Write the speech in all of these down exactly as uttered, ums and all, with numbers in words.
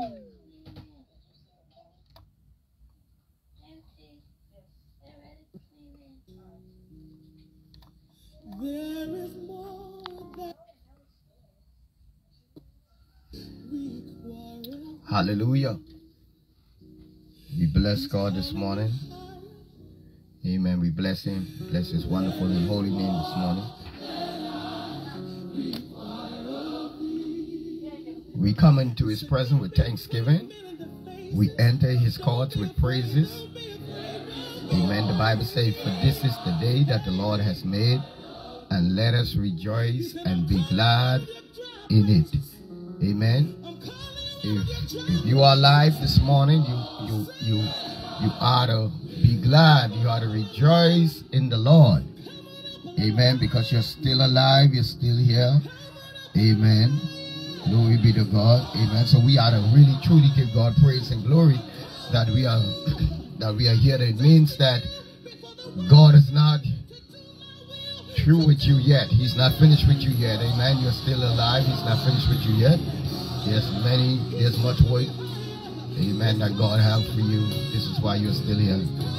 There is more that requires. Hallelujah. We bless God this morning. Amen. We bless him. Bless his wonderful and holy name this morning. We come into his presence with thanksgiving. We enter his courts with praises. Amen. The Bible says, for this is the day that the Lord has made, and let us rejoice and be glad in it. Amen. If, if you are alive this morning, you you you you ought to be glad. You ought to rejoice in the Lord. Amen. Because you're still alive, you're still here. Amen. Glory be to God. Amen. So we ought to really truly give God praise and glory that we are that we are here. It means that God is not through with you yet. He's not finished with you yet. Amen. You're still alive. He's not finished with you yet. There's many, there's much work, amen, that God has for you. This is why you're still here.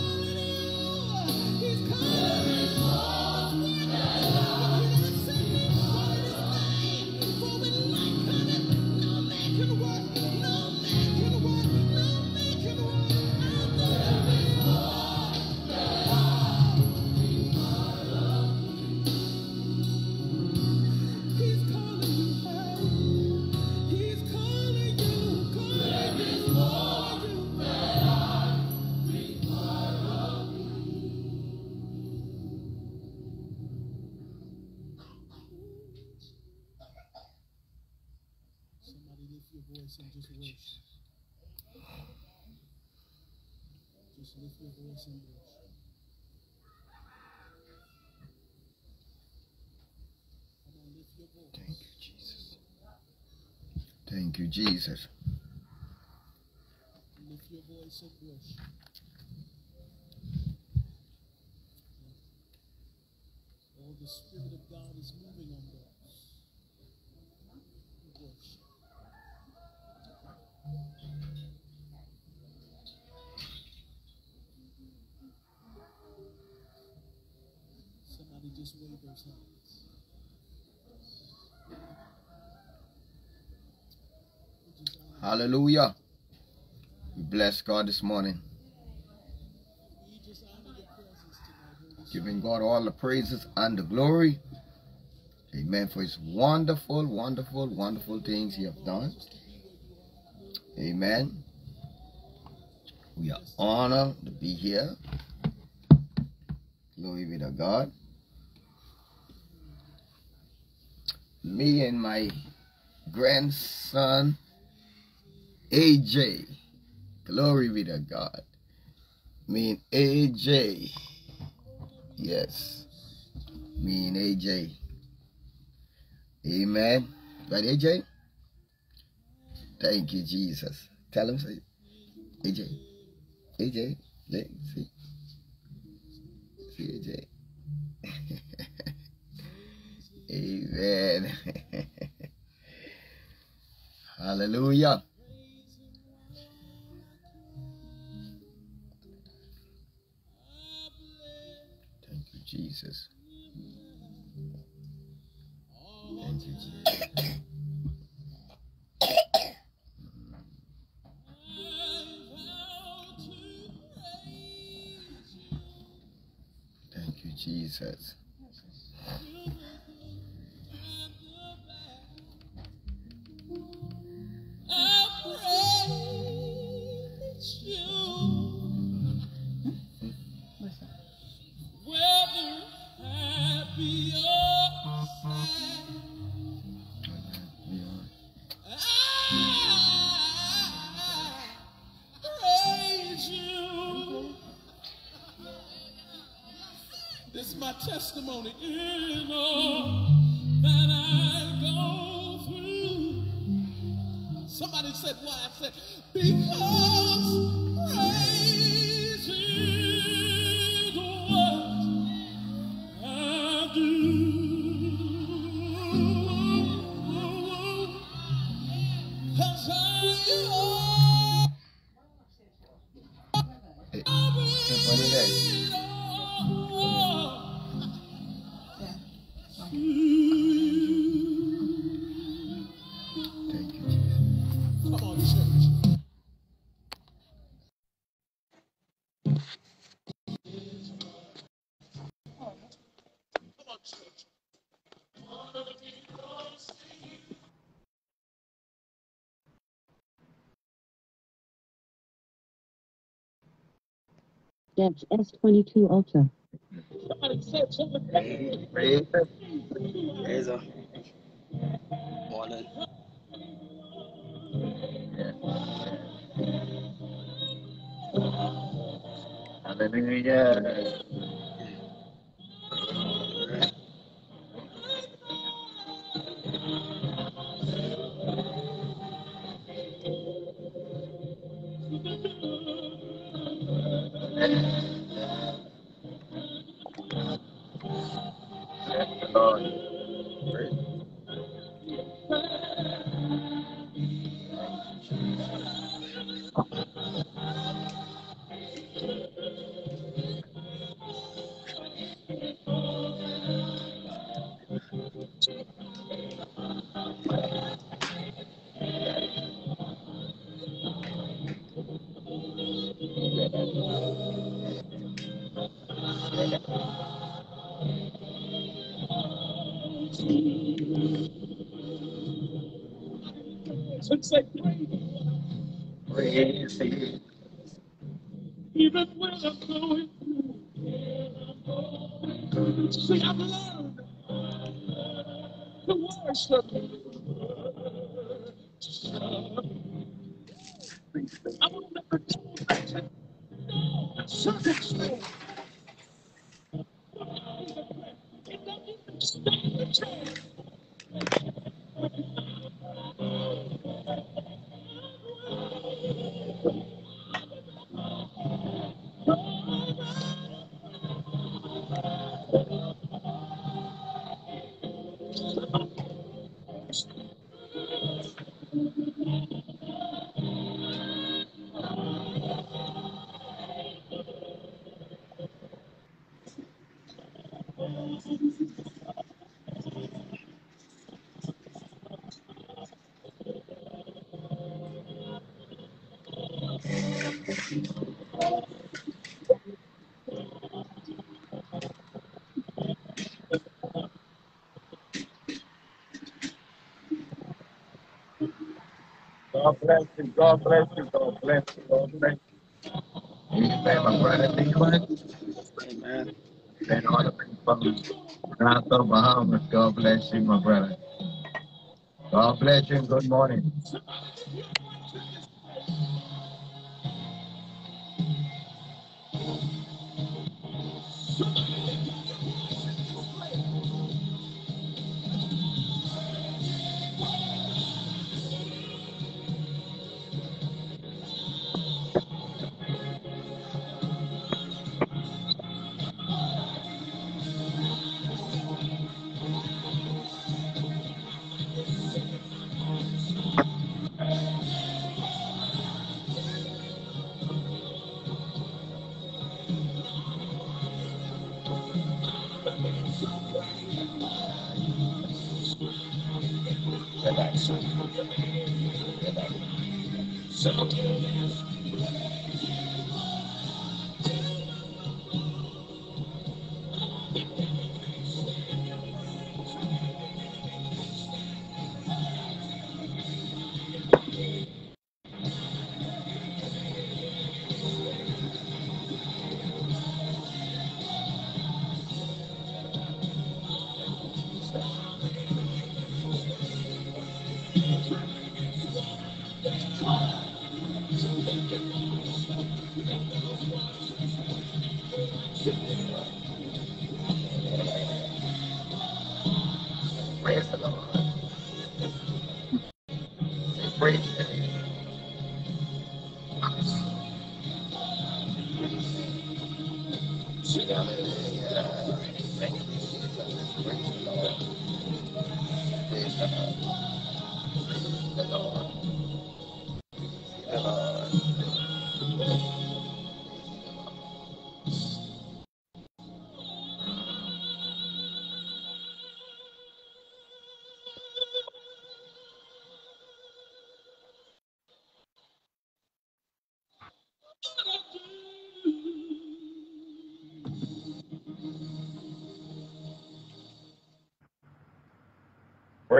And just worship. Just lift your voice and worship. Come on, lift your voice. Thank you, Jesus. Thank you, Jesus. Lift your voice and worship. Oh, the Spirit of God is moving on us. Worship. Somebody just wave those hands. Hallelujah. We bless God this morning. Giving God all the praises and the glory. Amen. For his wonderful, wonderful, wonderful things he has done. Amen. We are honored to be here. Glory be to God. Me and my grandson, A J. Glory be to God. Me and A J. Yes. Me and A J. Amen. Right, A J? Thank you, Jesus. Tell him, say, A J. A J. Let see. See A J. Amen. Hallelujah. Thank you, Jesus. Thank you, Jesus. Thank you, Jesus. This is my testimony in all that I go through. Somebody said why? I said because praise is what I do. Cause I Come on, church. Debs S twenty-two Ultra. Razor. Razor. Morning. Hallelujah. Bless the Lord. Praise Him. Even when I'm going through, see, I've learned to worship. I will never change circumstance. It doesn't even stand a chance. God bless you. God bless you. God bless you. God bless you. Amen, my brother. Leland. Amen. And all the people from Nassau, Bahamas. God bless you, my brother. God bless you and good morning. Praise the Lord. Praise Him. Hallelujah. Thank you, Jesus. Praise the Lord. Praise the Lord. The Lord. The Lord.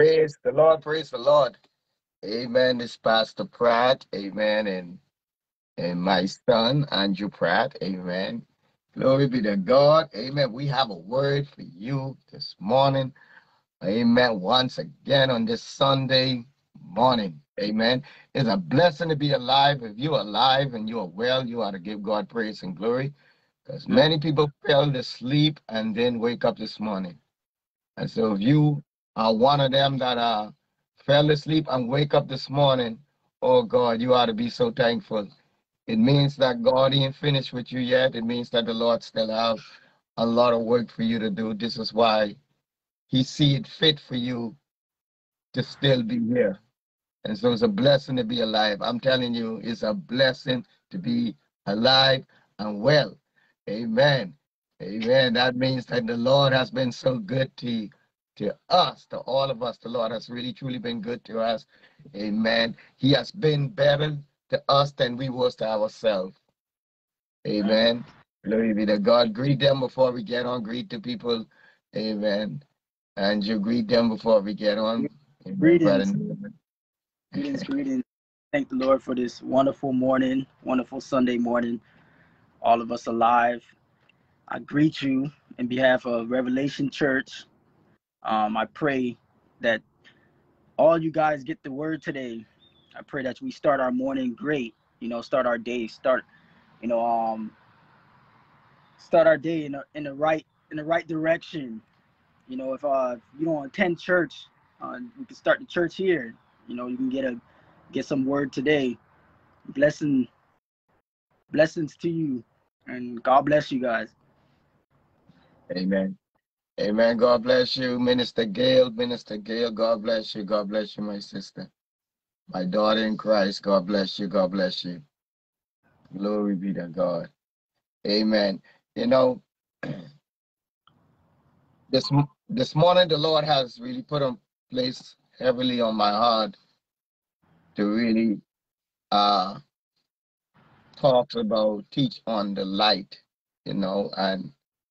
Praise the Lord, praise the Lord. Amen. This Pastor Pratt, amen, and and my son Andrew Pratt, amen. Glory be to God, amen. We have a word for you this morning, amen. Once again on this Sunday morning, amen. It's a blessing to be alive. If you're alive and you are well, you ought to give God praise and glory, because many people fell asleep and then wake up this morning. And so if you are one of them that uh, fell asleep and wake up this morning, oh God, you ought to be so thankful. It means that God ain't finished with you yet. It means that the Lord still have a lot of work for you to do. This is why he see it fit for you to still be here. And so it's a blessing to be alive. I'm telling you, it's a blessing to be alive and well. Amen. Amen. That means that the Lord has been so good to, to us, to all of us. The Lord has really, truly been good to us. Amen. He has been better to us than we was to ourselves. Amen. Glory be to God. Greet them before we get on. Greet the people. Amen. And you greet them before we get on. Amen, Greetings. brother. Greetings, greetings. Thank the Lord for this wonderful morning, wonderful Sunday morning. All of us alive. I greet you in behalf of Revelation Church. Um, I pray that all you guys get the word today. I pray that we start our morning great, you know, start our day, start, you know, um, start our day in, a, in the right in the right direction. You know, if uh, you don't attend church, uh, we can start the church here. You know, you can get a get some word today. Blessing, blessings to you, and God bless you guys. Amen. Amen. God bless you, Minister Gail. Minister Gail, God bless you. God bless you, my sister. My daughter in Christ, God bless you. God bless you. Glory be to God. Amen. You know, this this morning the Lord has really put a place heavily on my heart to really uh talk about, teach on the light, you know, and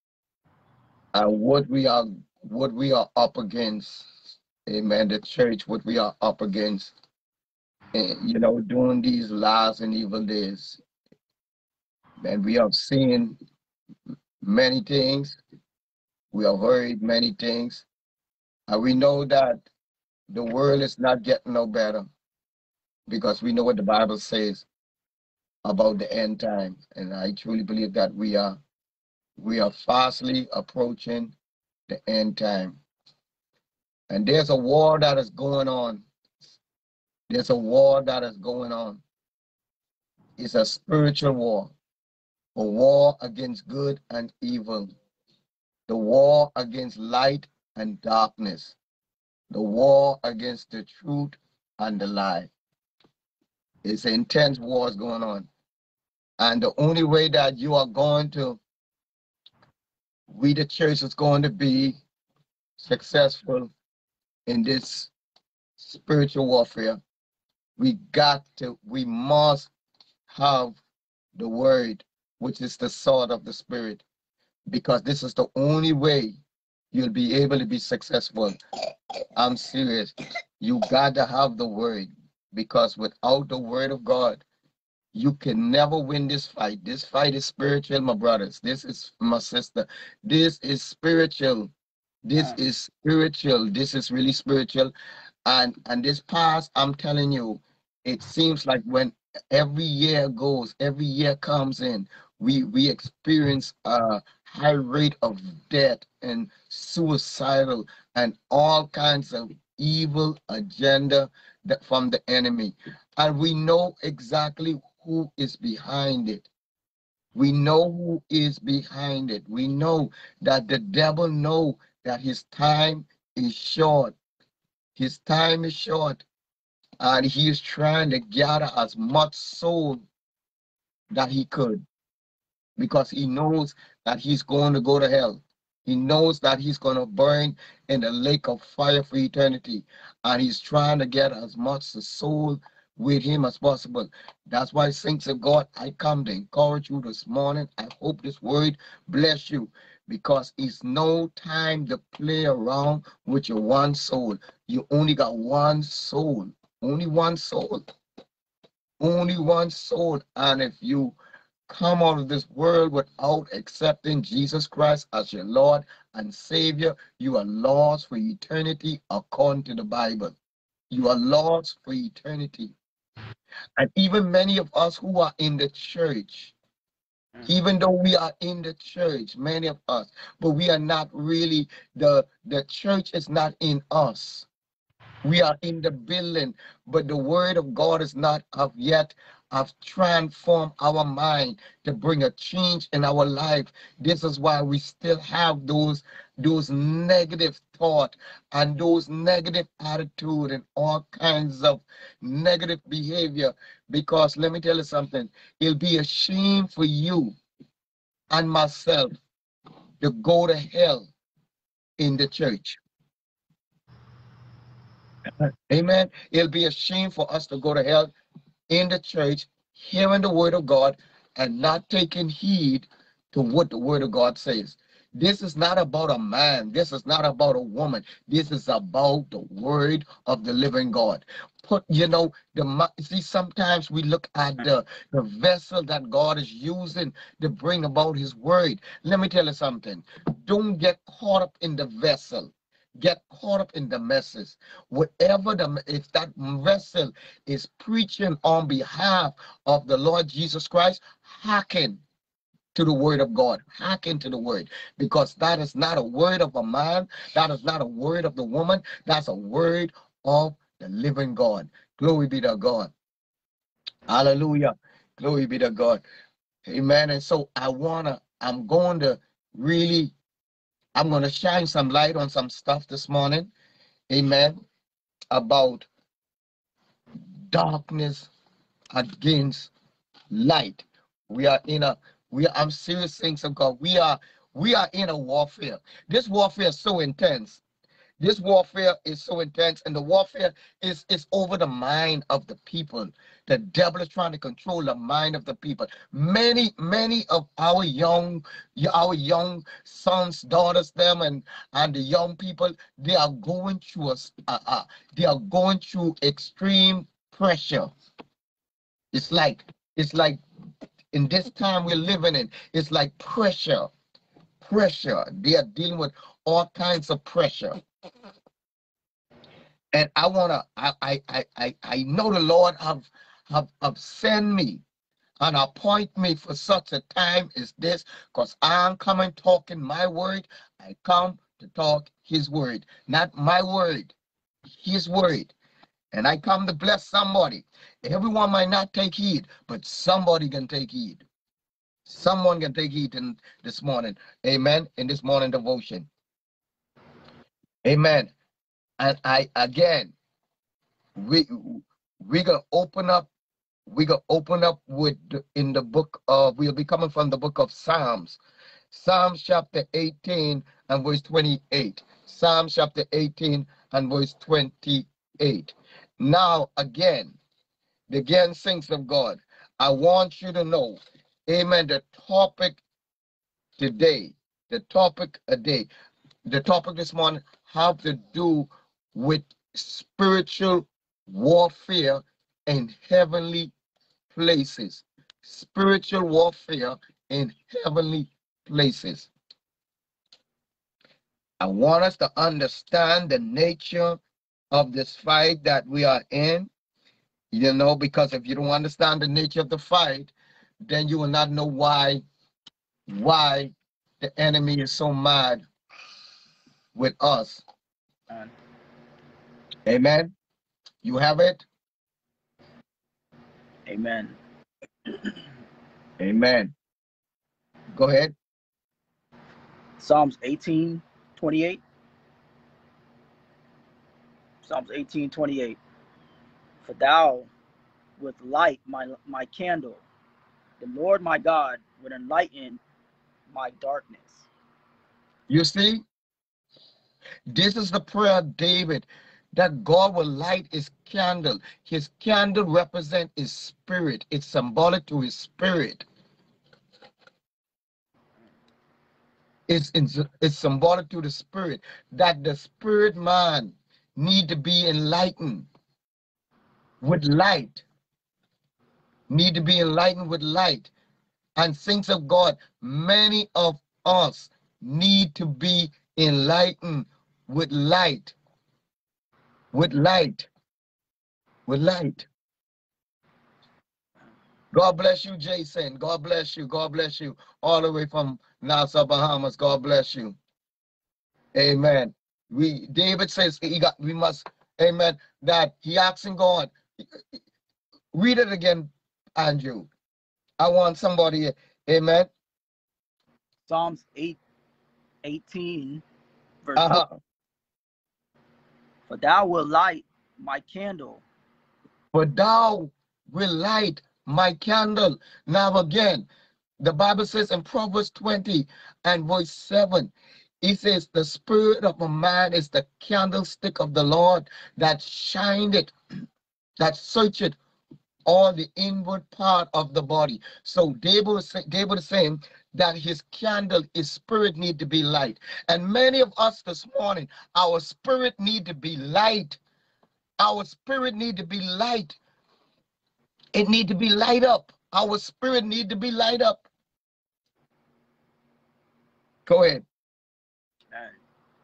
and what we are what we are up against. Amen. The church, what we are up against. And, you know, during these last and evil days, and we have seen many things, we have heard many things, and we know that the world is not getting no better, because we know what the Bible says about the end time, and I truly believe that we are we are fastly approaching the end time, and there's a war that is going on. There's a war that is going on. It's a spiritual war, a war against good and evil, the war against light and darkness, the war against the truth and the lie. It's an intense war going on. And the only way that you are going to, we the church is going to be successful in this spiritual warfare, we got to, we must have the word, which is the sword of the spirit, because this is the only way you'll be able to be successful. I'm serious. You got to have the word, because without the word of God, you can never win this fight. This fight is spiritual, my brothers. This is my sister. This is spiritual. This is spiritual. This is really spiritual. And and this past, I'm telling you, it seems like when every year goes, every year comes in, we we experience a high rate of death and suicidal and all kinds of evil agenda that from the enemy. And we know exactly who is behind it. We know who is behind it. We know that the devil know that his time is short. His time is short, and he is trying to gather as much soul that he could, because he knows that he's going to go to hell. He knows that he's going to burn in the lake of fire for eternity, and he's trying to get as much the soul with him as possible. That's why, saints of God, I come to encourage you this morning. I hope this word bless you, because it's no time to play around with your one soul. You only got one soul, only one soul, only one soul. And if you come out of this world without accepting Jesus Christ as your Lord and Savior, you are lost for eternity according to the Bible. You are lost for eternity. And even many of us who are in the church, even though we are in the church, many of us, but we are not really, the, the church is not in us. We are in the building, but the word of God is not of yet have transformed our mind to bring a change in our life. This is why we still have those those negative thought and those negative attitude and all kinds of negative behavior. Because let me tell you something, it'll be a shame for you and myself to go to hell in the church. Amen. It'll be a shame for us to go to hell in the church, hearing the word of God and not taking heed to what the word of God says. This is not about a man. This is not about a woman. This is about the word of the living God. Put, you know, the see, sometimes we look at the, the vessel that God is using to bring about his word. Let me tell you something. Don't get caught up in the vessel. Get caught up in the message. Whatever the, if that vessel is preaching on behalf of the Lord Jesus Christ, hearken to the word of God. Hearken to the word. Because that is not a word of a man. That is not a word of the woman. That's a word of the living God. Glory be to God. Hallelujah. Glory be to God. Amen. And so I wanna, I'm going to really, I'm going to shine some light on some stuff this morning. Amen. About darkness against light. We are in a, we are, I'm serious things of God. We are, we are in a warfare. This warfare is so intense. This warfare is so intense, and the warfare is, is over the mind of the people. The devil is trying to control the mind of the people. Many, many of our young, our young sons, daughters, them, and and the young people, they are going through a, uh, uh, they are going through extreme pressure. It's like, it's like in this time we're living in, it's like pressure, pressure. They are dealing with all kinds of pressure. And I wanna, I, I, I, I, I know the Lord have, have, have sent me and appoint me for such a time as this, because I'm coming talking my word. I come to talk his word, not my word, his word. And I come to bless somebody. Everyone might not take heed, but somebody can take heed. Someone can take heed in this morning. Amen. In this morning devotion. Amen. And I, again, we we gonna open up we gonna open up with the, in the book of, we'll be coming from the book of Psalms. Psalms chapter eighteen and verse twenty-eight. Psalms chapter eighteen and verse twenty-eight. Now again, again, saints of God, I want you to know, amen, the topic today, the topic a day, the topic this morning have to do with spiritual warfare in heavenly places. Spiritual warfare in heavenly places. I want us to understand the nature of this fight that we are in, you know, because if you don't understand the nature of the fight, then you will not know why, why the enemy is so mad with us. Amen. You have it? Amen. Amen. Go ahead. Psalms eighteen twenty-eight. Psalms eighteen twenty-eight. For thou wilt light my my candle. The Lord my God would enlighten my darkness. You see, this is the prayer of David, that God will light his candle. His candle represents his spirit. It's symbolic to his spirit. It's, it's, it's symbolic to the spirit, that the spirit man need to be enlightened with light, need to be enlightened with light. And saints of God, many of us need to be enlightened with light, with light, with light. God bless you, Jason. God bless you. God bless you. All the way from Nassau, Bahamas. God bless you. Amen. We David says he got we must, amen, that he asking God. Read it again, Andrew. I want somebody, amen. Psalms eight, eighteen, verse Uh-huh. four. For thou wilt light my candle. For thou will light my candle. Now again, the Bible says in Proverbs twenty and verse seven, it says, the spirit of a man is the candlestick of the Lord that shineth, that searcheth all the inward part of the body. So David is, David is saying that his candle, his spirit need to be light. And many of us this morning, our spirit need to be light. Our spirit need to be light. It need to be light up. Our spirit need to be light up. Go ahead. And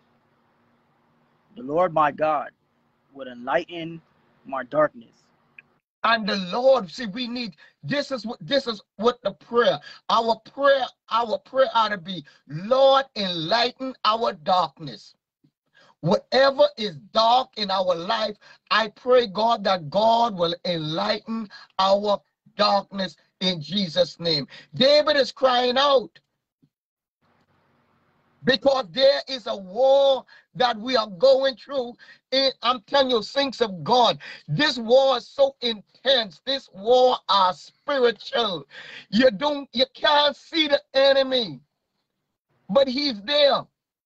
the Lord my God would enlighten my darkness. And the Lord, see, we need, this is what this is what the prayer, our prayer, our prayer ought to be, Lord, enlighten our darkness. Whatever is dark in our life, I pray, God, that God will enlighten our darkness in Jesus' name. David is crying out because there is a war that we are going through. And I'm telling you, saints of God, this war is so intense. This war is spiritual. You don't, you can't see the enemy, but he's there.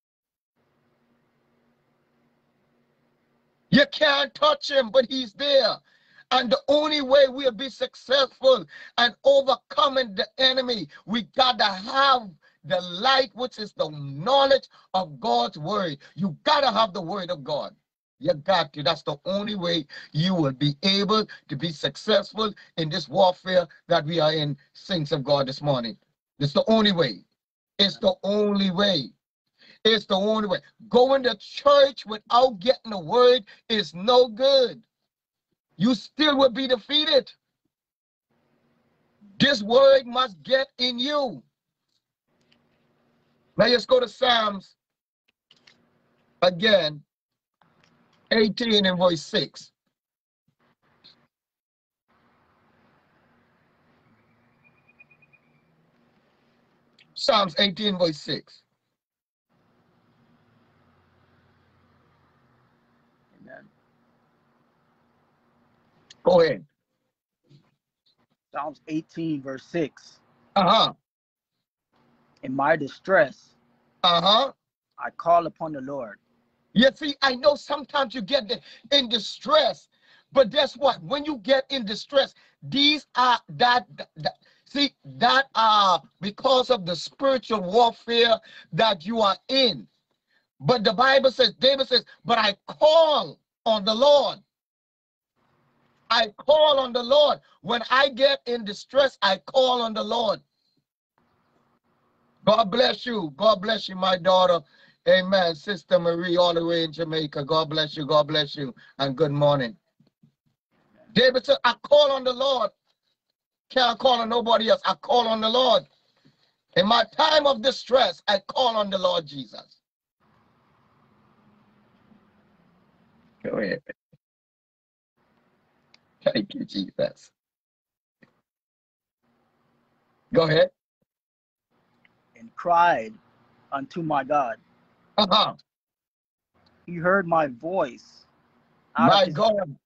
You can't touch him, but he's there. And the only way we'll be successful and overcoming the enemy, we got to have the light, which is the knowledge of God's word. You got to have the word of God. You got to. That's the only way you will be able to be successful in this warfare that we are in, saints of God, this morning. It's the only way. It's the only way. It's the only way. Going to church without getting the word is no good. You still will be defeated. This word must get in you. Now let's go to Psalms again, eighteen and verse six. Psalms eighteen verse six. Amen. Go ahead. Psalms eighteen, verse six. Uh-huh. In my distress, Uh-huh. I call upon the Lord. You see, I know sometimes you get in distress, but guess what? When you get in distress, these are that, that see, that are because of the spiritual warfare that you are in. But the Bible says, David says, but I call on the Lord. I call on the Lord. When I get in distress, I call on the Lord. God bless you. God bless you, my daughter. Amen. Sister Marie, all the way in Jamaica. God bless you. God bless you. And good morning. David said, I call on the Lord. Can't call on nobody else. I call on the Lord. In my time of distress, I call on the Lord Jesus. Go ahead. Thank you, Jesus. Go ahead. And cried unto my God. Uh-huh. He heard my voice. Out My of his God.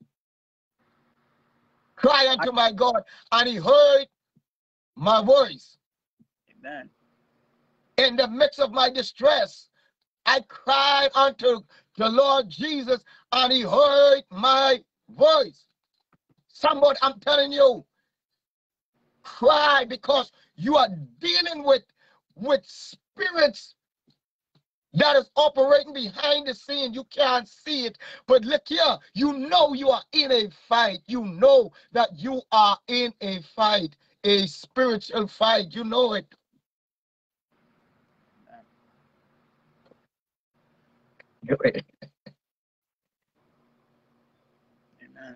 Cry unto I, my God, and he heard my voice. Amen. In the midst of my distress, I cried unto the Lord Jesus, and he heard my voice. Somebody, I'm telling you, cry, because you are dealing with with spirits that is operating behind the scene. You can't see it, but look here, you know you are in a fight. You know that you are in a fight, a spiritual fight. You know it. Amen.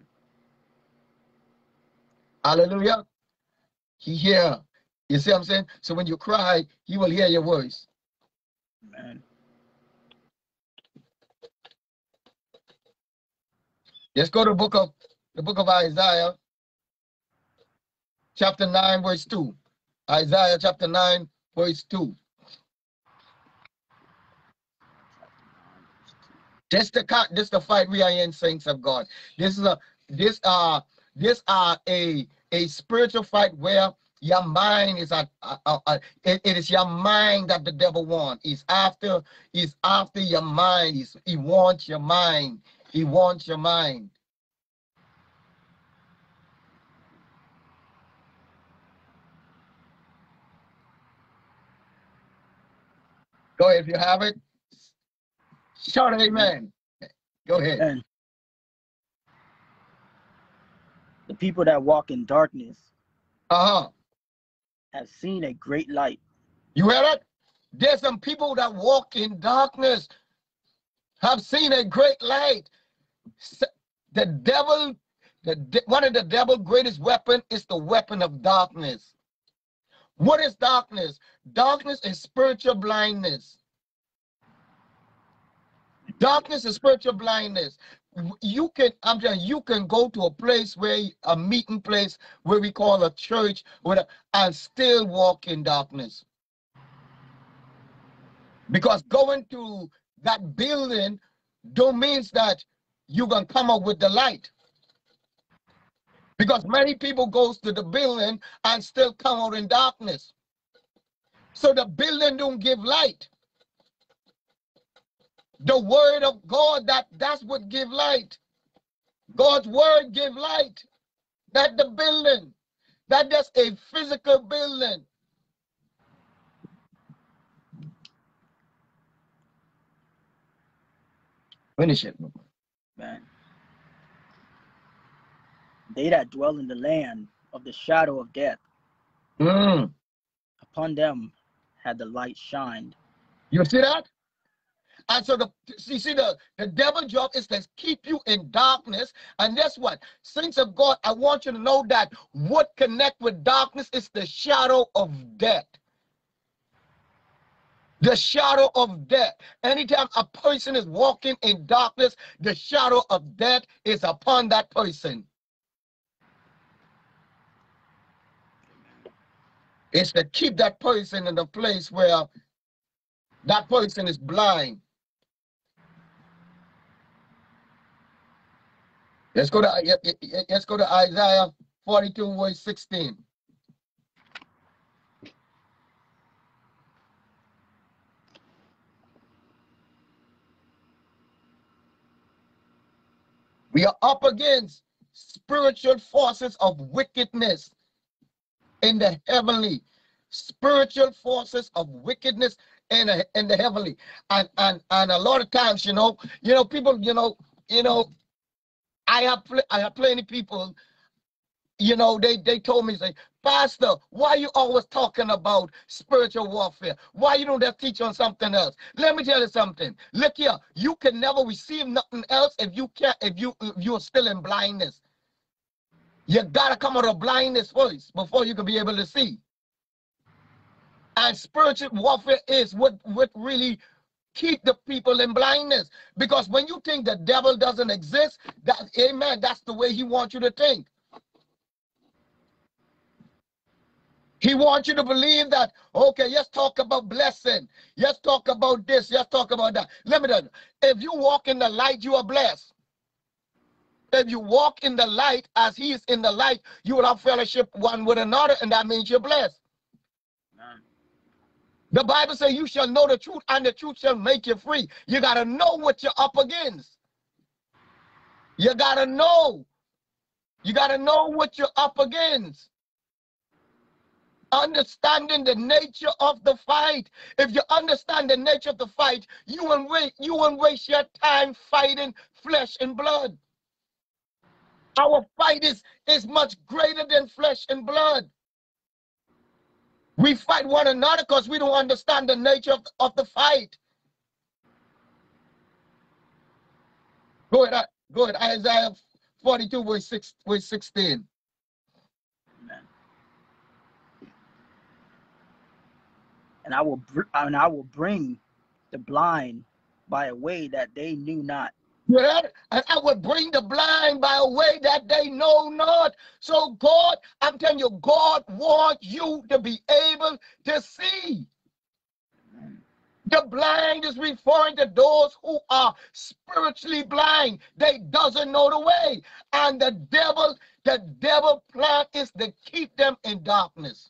Hallelujah. He hear. You see what I'm saying? So when you cry, he will hear your voice. Amen. Let's go to the book of the book of Isaiah, chapter nine, verse two. Isaiah chapter nine, verse two. This the this the fight we are in, saints of God. This is a this uh this are a a spiritual fight where your mind is at uh, uh, uh, it, it is your mind that the devil wants. He's after he's after your mind. He's, he wants your mind. He wants your mind. Go ahead if you have it. Shout amen. Go ahead. Amen. The people that walk in darkness Uh-huh. have seen a great light. You hear it? There's some people that walk in darkness have seen a great light. The devil, the one of the devil's greatest weapon is the weapon of darkness. What is darkness? Darkness is spiritual blindness. Darkness is spiritual blindness. You can, I'm telling you, you can go to a place where a meeting place where we call a church, where, and still walk in darkness. Because going to that building don't means that you're gonna come up with the light. Because many people goes to the building and still come out in darkness. So the building don't give light. The word of God, that, that's what give light. God's word give light. That the building, that that's a physical building. Finish it. Man. They that dwell in the land of the shadow of death, Mm. upon them had the light shined. You see that? And so the you see the, the devil's job is to keep you in darkness. And guess what? Saints of God, I want you to know that what connect with darkness is the shadow of death. The shadow of death. Anytime a person is walking in darkness, the shadow of death is upon that person. It's to keep that person in the place where that person is blind. Let's go to let's go to Isaiah forty-two, verse sixteen. We are up against spiritual forces of wickedness in the heavenly. Spiritual forces of wickedness in the, in the heavenly. And, and and a lot of times, you know, you know, people, you know, you know, I have I have plenty of people, you know, they, they told me, say, Pastor, why you always talking about spiritual warfare? Why you don't just teach on something else? Let me tell you something. Look here, you can never receive nothing else if you can't, if you if you're still in blindness. You gotta come out of blindness first before you can be able to see. And spiritual warfare is what, what really keep the people in blindness. Because when you think the devil doesn't exist, that amen, that's the way he wants you to think. He wants you to believe that, okay, let's talk about blessing. Let's talk about this. Let's talk about that. Let me tell you, if you walk in the light, you are blessed. If you walk in the light as he is in the light, you will have fellowship one with another, and that means you're blessed. Amen. The Bible says you shall know the truth, and the truth shall make you free. You got to know what you're up against. You got to know. You got to know what you're up against. understanding the nature of the fight. If you understand the nature of the fight, you won't wait, you won't waste your time fighting flesh and blood. Our fight is, is much greater than flesh and blood. We fight one another because we don't understand the nature of, of the fight. Go ahead, go ahead, Isaiah forty-two, verse, six, verse sixteen. Amen. And I will, and I will bring the blind by a way that they knew not. Yeah, and I will bring the blind by a way that they know not. So God, I'm telling you, God wants you to be able to see. The blind is referring to those who are spiritually blind. They doesn't know the way. And the devil, the devil plan is to keep them in darkness.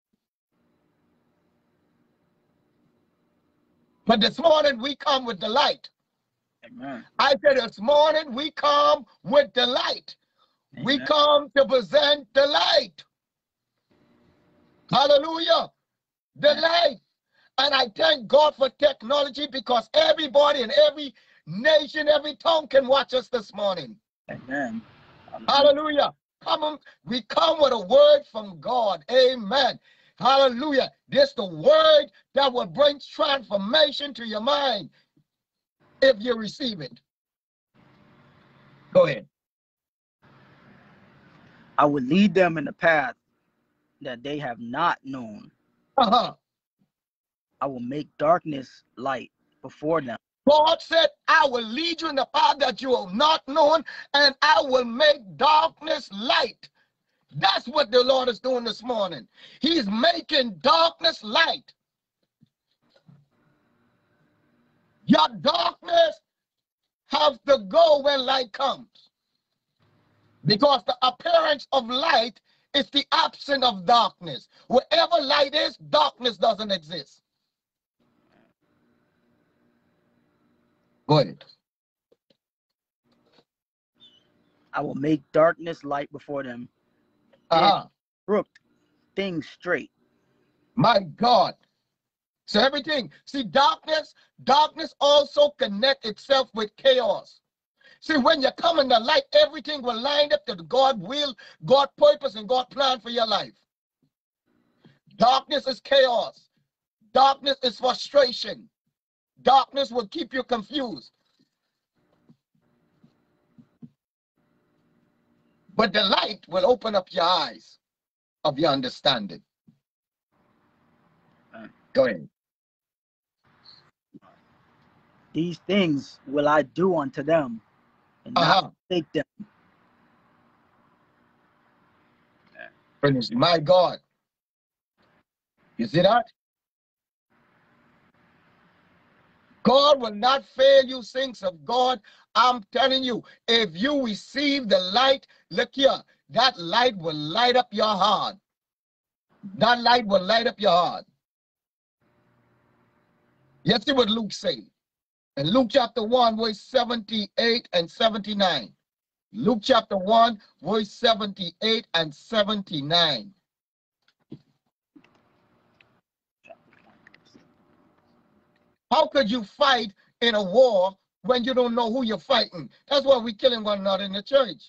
But this morning we come with the light. Amen. I said this morning we come with the light. Amen. We come to present the light. Hallelujah. The Amen. Light. And I thank God for technology, because everybody in every nation, every tongue can watch us this morning. Amen. Hallelujah. Come on, we come with a word from God. Amen. Hallelujah. This is the word that will bring transformation to your mind if you receive it. Go ahead. I will lead them in the path that they have not known. Uh-huh. I will make darkness light before them. God said, I will lead you in the path that you have not known, and I will make darkness light. That's what the Lord is doing this morning. He's making darkness light. Your darkness has to go when light comes. Because the appearance of light is the absence of darkness. Wherever light is, darkness doesn't exist. Go ahead. I will make darkness light before them. Uh-huh. And crooked things straight. My God. So everything, see, darkness, darkness also connect itself with chaos. See, when you come in the light, everything will line up to God's will, God's purpose, and God's plan for your life. Darkness is chaos. Darkness is frustration. Darkness will keep you confused. But the light will open up your eyes of your understanding. Go ahead. These things will I do unto them, and Uh-huh. not take them. Finish. My God. You see that? God will not fail you, saints of God. I'm telling you, if you receive the light, look here, that light will light up your heart. That light will light up your heart. Let's see what Luke said. In Luke chapter one, verse seventy-eight and seventy-nine. Luke chapter one, verse seventy-eight and seventy-nine. How could you fight in a war when you don't know who you're fighting? That's why we're killing one another in the church.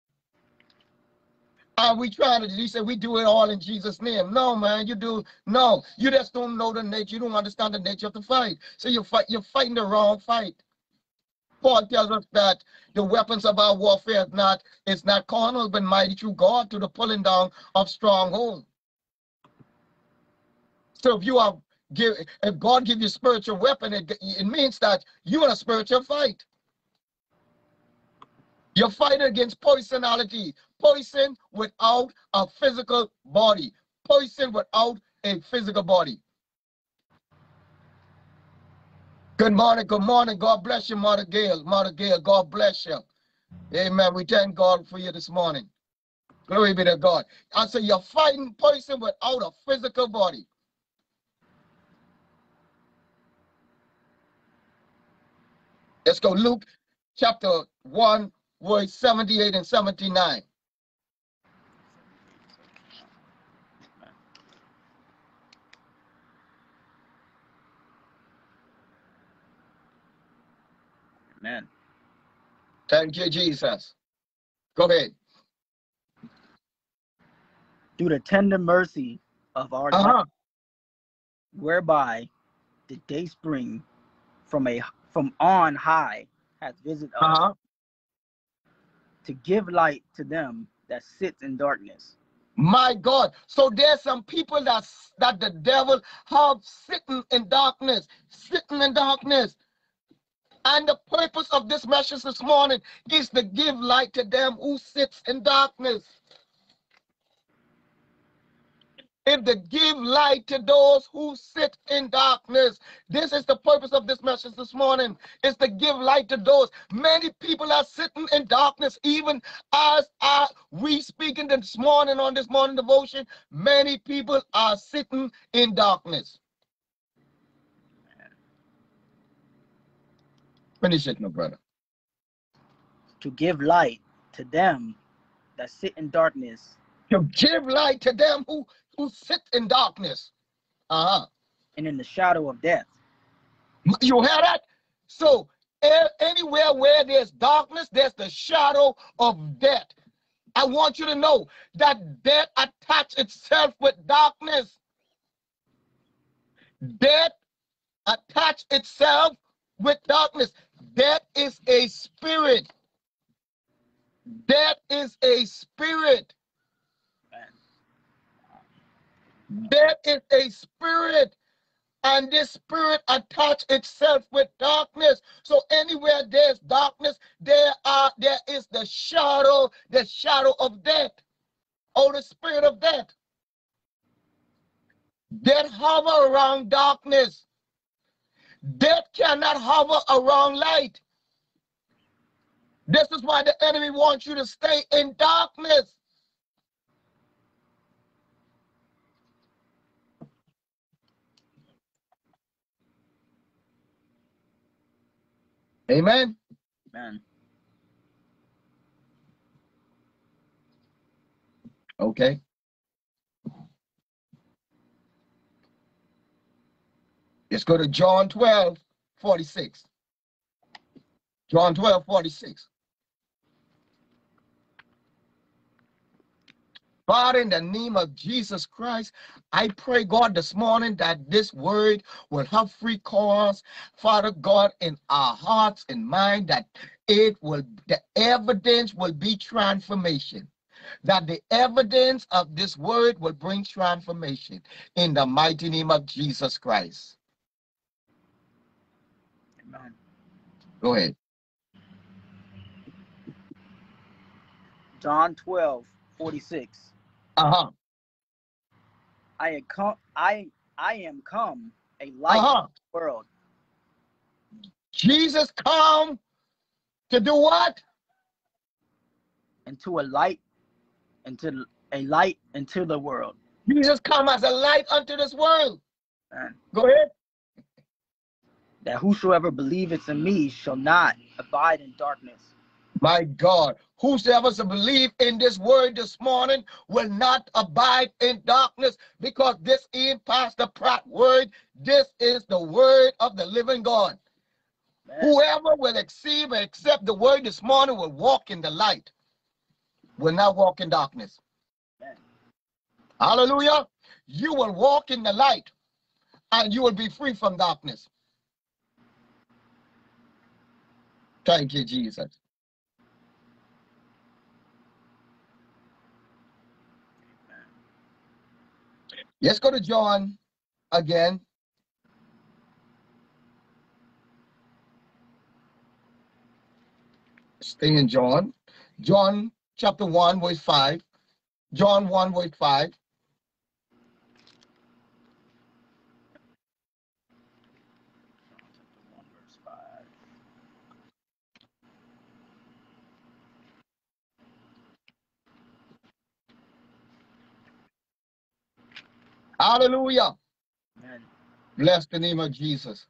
And we try to, you say, we do it all in Jesus' name. No, man, you do, no. You just don't know the nature. You don't understand the nature of the fight. So you fight, you're fighting the wrong fight. Paul tells us that the weapons of our warfare is not, it's not carnal, but mighty through God to the pulling down of strongholds. So if you are, give, if God gives you a spiritual weapon, it, it means that you're in a spiritual fight. You're fighting against personality, person without a physical body, person without a physical body. Good morning, good morning. God bless you, Mother Gail. Mother Gail, God bless you. Amen. We thank God for you this morning. Glory be to God. I say you're fighting person without a physical body. Let's go. Luke chapter one, verse seventy-eight and seventy-nine. Amen. Thank you, Jesus. Go ahead. Through the tender mercy of our Uh-huh. God, whereby the day spring from a from on high hath visited us, Uh-huh. to give light to them that sit in darkness. My God. So there's some people that, that the devil have sitting in darkness, sitting in darkness. And the purpose of this message this morning is to give light to them who sits in darkness. If to give light to those who sit in darkness. This is the purpose of this message this morning, is to give light to those. Many people are sitting in darkness, even as are we speaking this morning on this morning devotion. Many people are sitting in darkness. Finish it, my brother. To give light to them that sit in darkness. To give light to them who, who sit in darkness. Uh-huh. And in the shadow of death. You hear that? So anywhere where there's darkness, there's the shadow of death. I want you to know that death attached itself with darkness. Death attached itself with darkness. Death is a spirit. Death is a spirit. Death is a spirit. And this spirit attach itself with darkness. So anywhere there's darkness, there are there is the shadow, the shadow of death, or the spirit of death. Death hover around darkness. Death cannot hover around light. This is why the enemy wants you to stay in darkness. Amen. Amen. Okay. Let's go to John twelve, forty-six. John twelve, forty-six. Father, in the name of Jesus Christ, I pray, God, this morning that this word will have free course, Father God, in our hearts and mind, that it will, the evidence will be transformation, that the evidence of this word will bring transformation in the mighty name of Jesus Christ. Amen. Go ahead. John twelve, forty-six. Uh-huh. I am come I I am come a light Uh-huh. of the world. Jesus come to do what? Into a light, into a light into the world. Jesus come as a light unto this world. Amen. Go ahead. That whosoever believeth in me shall not abide in darkness. My God, whosoever shall believe in this word this morning will not abide in darkness, because this ain't Pastor Pratt word. This is the word of the living God. Amen. Whoever will receive and accept the word this morning will walk in the light, will not walk in darkness. Amen. Hallelujah. You will walk in the light and you will be free from darkness. Thank you, Jesus. Let's go to John again. Stay in John. John chapter one, verse five. John one, verse five. Hallelujah. Amen. Bless the name of Jesus.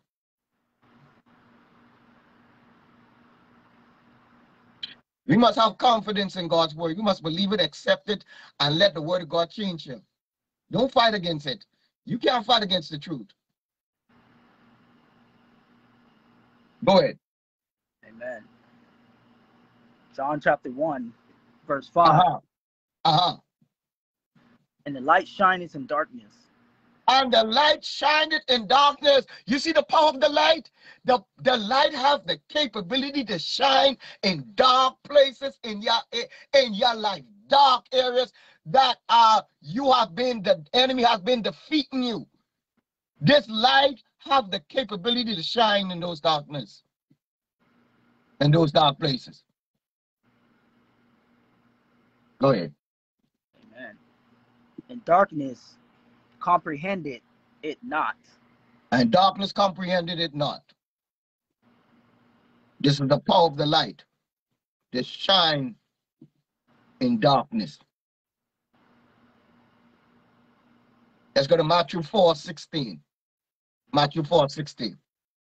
We must have confidence in God's word. You must believe it, accept it, and let the word of God change you. Don't fight against it. You can't fight against the truth. Go ahead. Amen. John chapter one, verse five. Uh-huh. Uh-huh. And the light shineth in darkness. And the light shineth in darkness. You see the power of the light? The, the light has the capability to shine in dark places in your, in your life. Dark areas that uh, you have been, the enemy has been defeating you. This light has the capability to shine in those darkness. In those dark places. Go ahead. Amen. And darkness comprehended it not. And darkness comprehended it not. This is the power of the light. To shine in darkness. Let's go to Matthew four sixteen. Matthew four sixteen.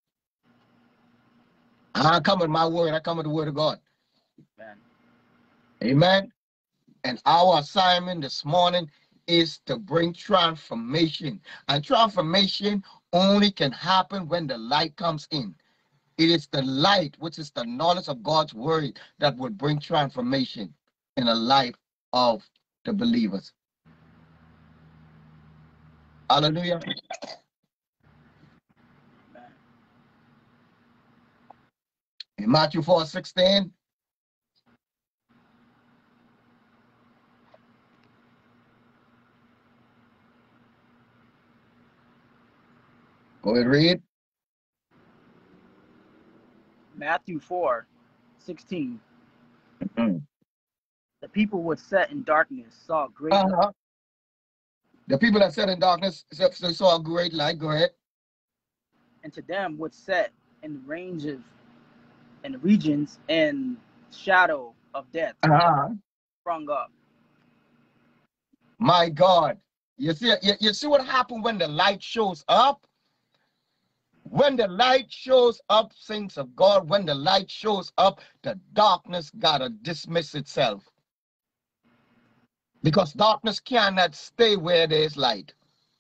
I come with my word. I come with the word of God. Amen. Amen. And our assignment this morning is to bring transformation. And transformation only can happen when the light comes in. It is the light, which is the knowledge of God's word, that will bring transformation in the life of the believers. Hallelujah. Amen. In Matthew four sixteen. Go ahead, read. Matthew four sixteen. Mm-hmm. The people which sat in darkness saw great Uh-huh. light. The people that sat in darkness saw a great light. Go ahead. And to them which sat in the range of in the regions and shadow of death Uh-huh. sprung up. My God. You see, you, you see what happened when the light shows up? When the light shows up, saints of God, when the light shows up, the darkness gotta dismiss itself. Because darkness cannot stay where there's light.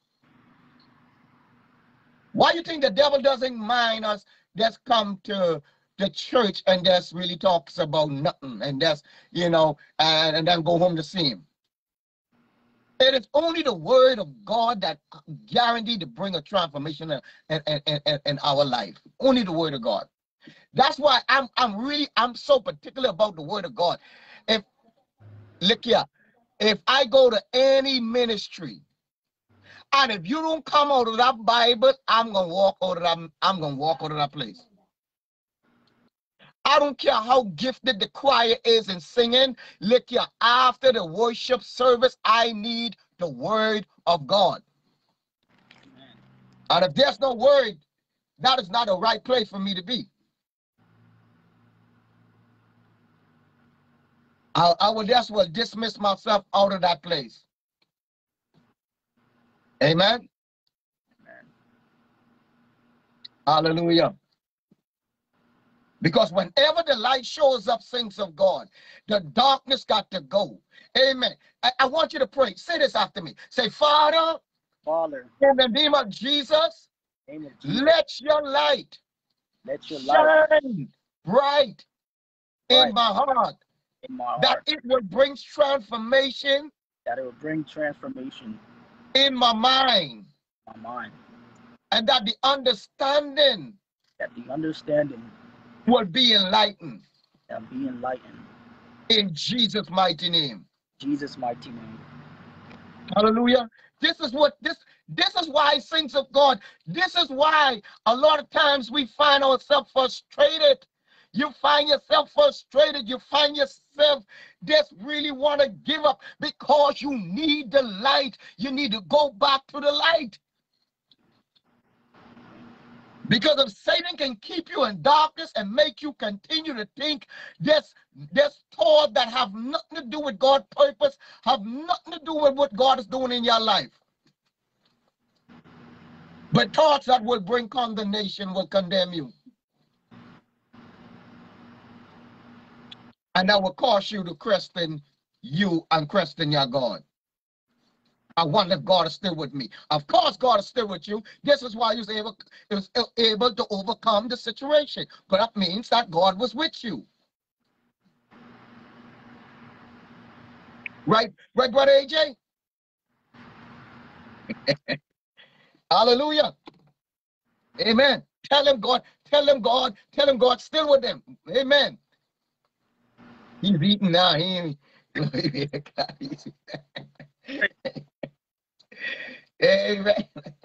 Why do you think the devil doesn't mind us just come to the church and just really talks about nothing and just, you know, and, and then go home to see him? It is only the word of God that guaranteed to bring a transformation in, in, in, in our life. Only the word of God. That's why I'm I'm really I'm so particular about the word of God. If look here, if I go to any ministry, and if you don't come out of that Bible, I'm gonna walk out of that, I'm gonna walk out of that place. I don't care how gifted the choir is in singing. Look here, after the worship service, I need the word of God. Amen. And if there's no word, that is not the right place for me to be. I, I will just will dismiss myself out of that place. Amen. Amen. Hallelujah. Because whenever the light shows up, saints of God, the darkness got to go. Amen. I, I want you to pray. Say this after me. Say, Father, Father, in the name of Jesus, name of Jesus, let your light let your light shine bright in bright my heart, in my that heart, it will bring transformation that it will bring transformation in my mind, in my mind, and that the understanding that the understanding will be enlightened. and be enlightened. In Jesus' mighty name. Jesus' mighty name. Hallelujah. This is what this this is why, saints of God, this is why a lot of times we find ourselves frustrated. You find yourself frustrated. You find yourself just really want to give up because you need the light. You need to go back to the light. Because if Satan can keep you in darkness and make you continue to think this, this thought that have nothing to do with God's purpose, have nothing to do with what God is doing in your life. But thoughts that will bring condemnation will condemn you. And that will cause you to question you and question your God. I wonder if God is still with me. Of course, God is still with you. This is why he was able, he was able to overcome the situation. But that means that God was with you. Right, right, brother A J? Hallelujah. Amen. Tell him God, tell him God, tell him God's still with them. Amen. He's eating now. He ain't. Amen.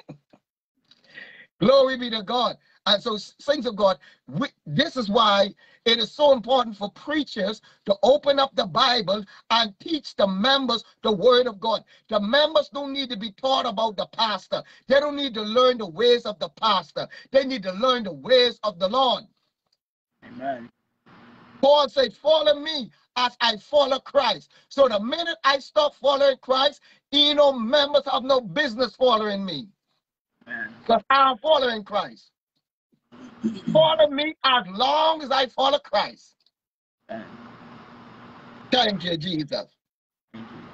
Glory be to God. And so, saints of God, we, this is why it is so important for preachers to open up the Bible and teach the members the word of God. The members don't need to be taught about the pastor. They don't need to learn the ways of the pastor. They need to learn the ways of the Lord. Amen. Paul said, follow me as I follow Christ. So the minute I stop following Christ, you know, members have no business following me. Because I'm following Christ. Follow me as long as I follow Christ. Amen. Thank you, Jesus. Thank you.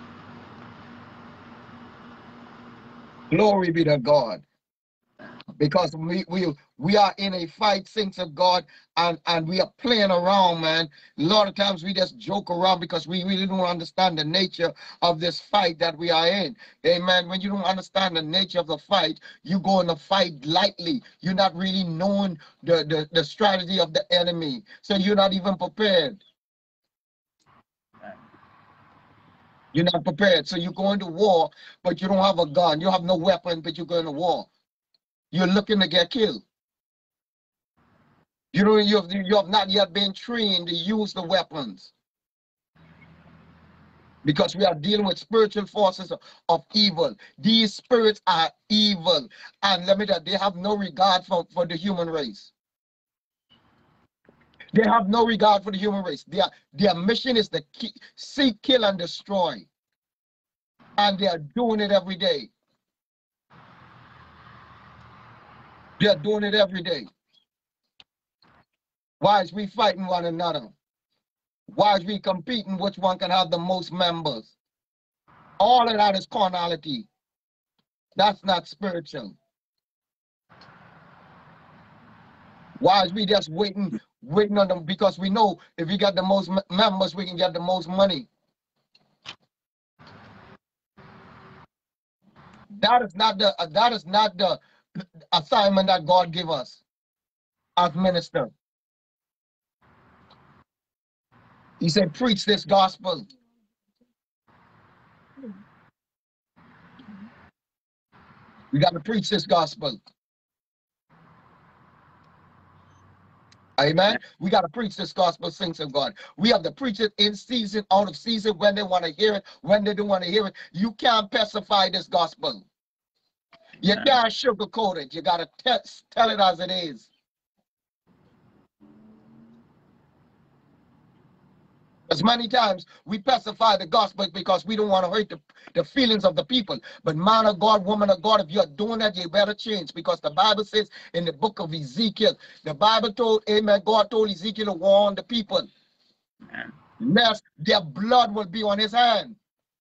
Glory be to God. Because we we we are in a fight, saints of God, and and we are playing around, man. A lot of times we just joke around because we really don't understand the nature of this fight that we are in. Amen. When you don't understand the nature of the fight, you go in the fight lightly. You're not really knowing the the, the strategy of the enemy, so you're not even prepared. You're not prepared, so you go into war, but you don't have a gun. You have no weapon, but you go into war. You're looking to get killed. You know, you have, you have not yet been trained to use the weapons. Because we are dealing with spiritual forces of, of evil. These spirits are evil. And let me tell you, they have no regard for, for the human race. They have no regard for the human race. Their, their mission is to keep, seek, kill, and destroy. And they are doing it every day. They are doing it every day. Why is we fighting one another? Why is we competing which one can have the most members? All of that is carnality. That's not spiritual. Why is we just waiting, waiting on them? Because we know if we got the most members, we can get the most money. That is not the uh, that is not the assignment that God gave us as minister. He said, preach this gospel. We got to preach this gospel. Amen. We got to preach this gospel, saints of God. We have to preach it in season, out of season, when they want to hear it, when they don't want to hear it. You can't pacify this gospel. You can't sugarcoat it. You got to tell it as it is. As many times we pacify the gospel because we don't want to hurt the, the feelings of the people. But man of God, woman of God, if you're doing that, you better change, because the Bible says in the book of Ezekiel, the Bible told, amen, God told Ezekiel to warn the people, lest their blood will be on his hand.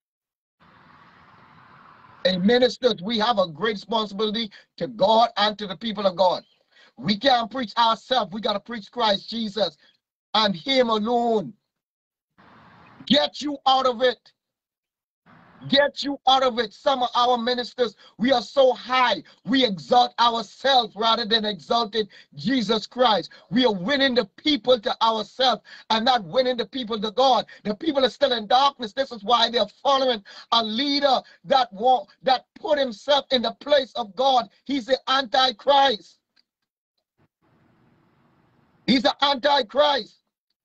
And ministers, we have a great responsibility to God and to the people of God. We can't preach ourselves. We got to preach Christ Jesus and him alone. Get you out of it. Get you out of it. Some of our ministers, we are so high. We exalt ourselves rather than exalting Jesus Christ. We are winning the people to ourselves and not winning the people to God. The people are still in darkness. This is why they're following a leader that want, that put himself in the place of God. He's the Antichrist. He's the Antichrist.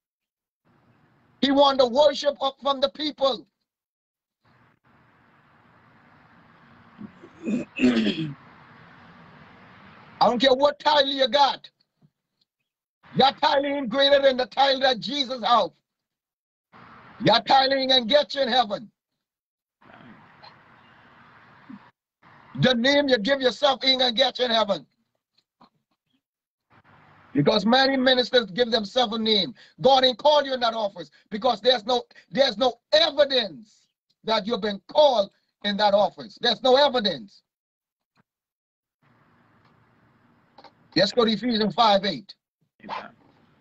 He wants the worship up from the people. I don't care what title you got. Your title ain't greater than the title that Jesus has. Your title ain't gonna get you in heaven. The name you give yourself ain't gonna get you in heaven. Because many ministers give themselves a name. God ain't called you in that office because there's no there's no evidence that you've been called in that office. There's no evidence. Let's go to Ephesians five eight. Amen.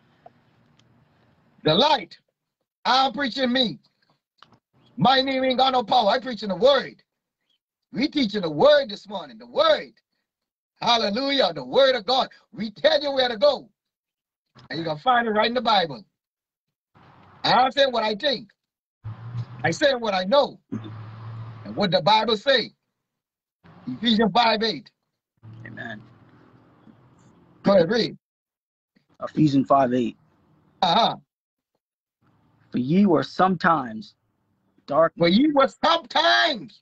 The light. I'm preaching me. My name ain't got no power. I'm preaching the word. We teaching the word this morning. The word. Hallelujah. The word of God. We tell you where to go. And you're going to find it right in the Bible. I'm saying what I think. I say what I know. And what the Bible say. Ephesians five eight. Amen. Go ahead, read. Ephesians five eight. Uh-huh. For ye were sometimes darkness. For ye were sometimes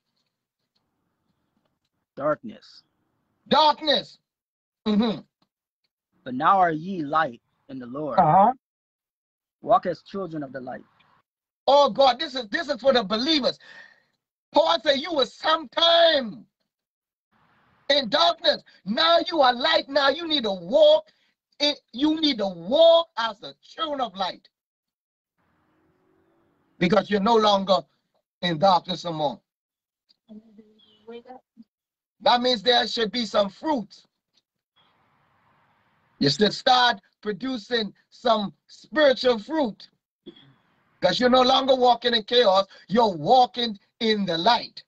darkness. Darkness. Mm-hmm. But now are ye light in the Lord. Uh-huh. Walk as children of the light. Oh God, this is this is for the believers. Paul said you were sometime in darkness. Now you are light. Now you need to walk. It, you need to walk as a children of light. Because you're no longer in darkness anymore. That means there should be some fruit. You should start producing some spiritual fruit. Because you're no longer walking in chaos. You're walking in the light.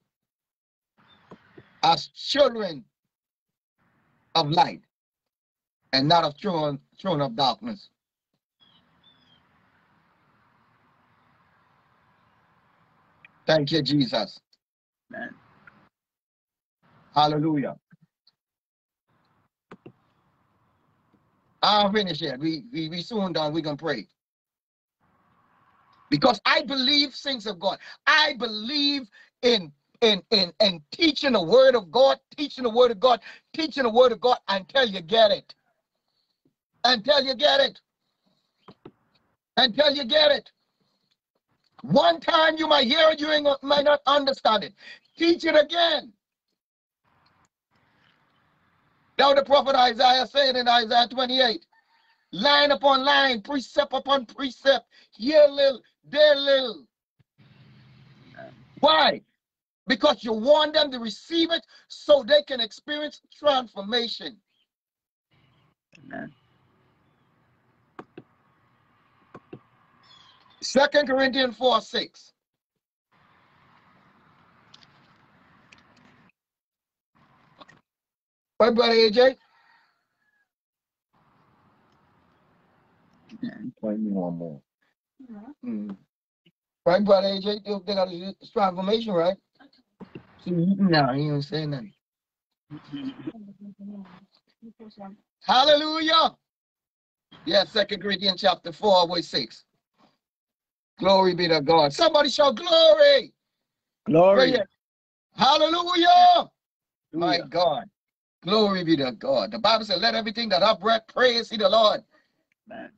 As children of light. And not of children, children of darkness. Thank you, Jesus. Amen. Hallelujah. I'll finish yet. We, we, we soon done. We're going to pray. Because I believe, saints of God, I believe in, in, in, in teaching the word of God, teaching the word of God, teaching the word of God until you get it. Until you get it. Until you get it. One time you might hear it, you ain't, might not understand it. Teach it again. Now the prophet Isaiah said in Isaiah twenty-eight, line upon line, precept upon precept, here little, there little. Why? Because you want them to receive it so they can experience transformation. Amen. Second Corinthians four six. Right, brother A J? Point me one more. Mm. Right, brother A J? They got a transformation, right? See, no, he ain't saying nothing. Hallelujah. Yeah, Second Corinthians chapter four, verse six. Glory be to God. Somebody shout glory. Glory. Right. Hallelujah. Hallelujah. My God. Glory be to God. The Bible said, let everything that hath breath praise ye the Lord. Man.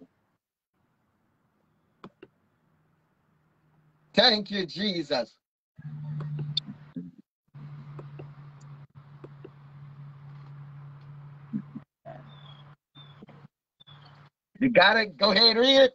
Thank you, Jesus. You got it? Go ahead, read it.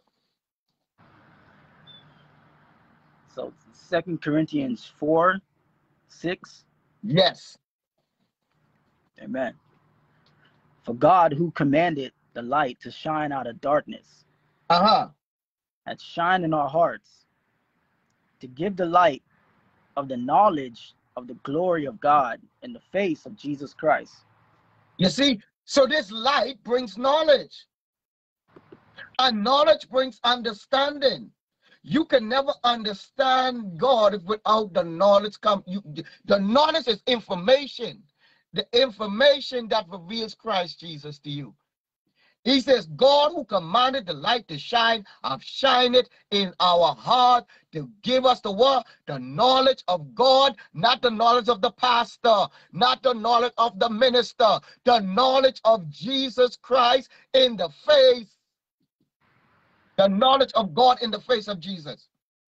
So Second Corinthians four six. Yes. Amen. For God, who commanded the light to shine out of darkness, Uh-huh. hath shined in our hearts to give the light of the knowledge of the glory of God in the face of Jesus Christ. You see, so this light brings knowledge. And knowledge brings understanding. You can never understand God without the knowledge come. You, the knowledge is information. The information that reveals Christ Jesus to you. He says, God who commanded the light to shine, have shined it in our heart to give us the what? The knowledge of God, not the knowledge of the pastor, not the knowledge of the minister, the knowledge of Jesus Christ in the face. The knowledge of God in the face of Jesus.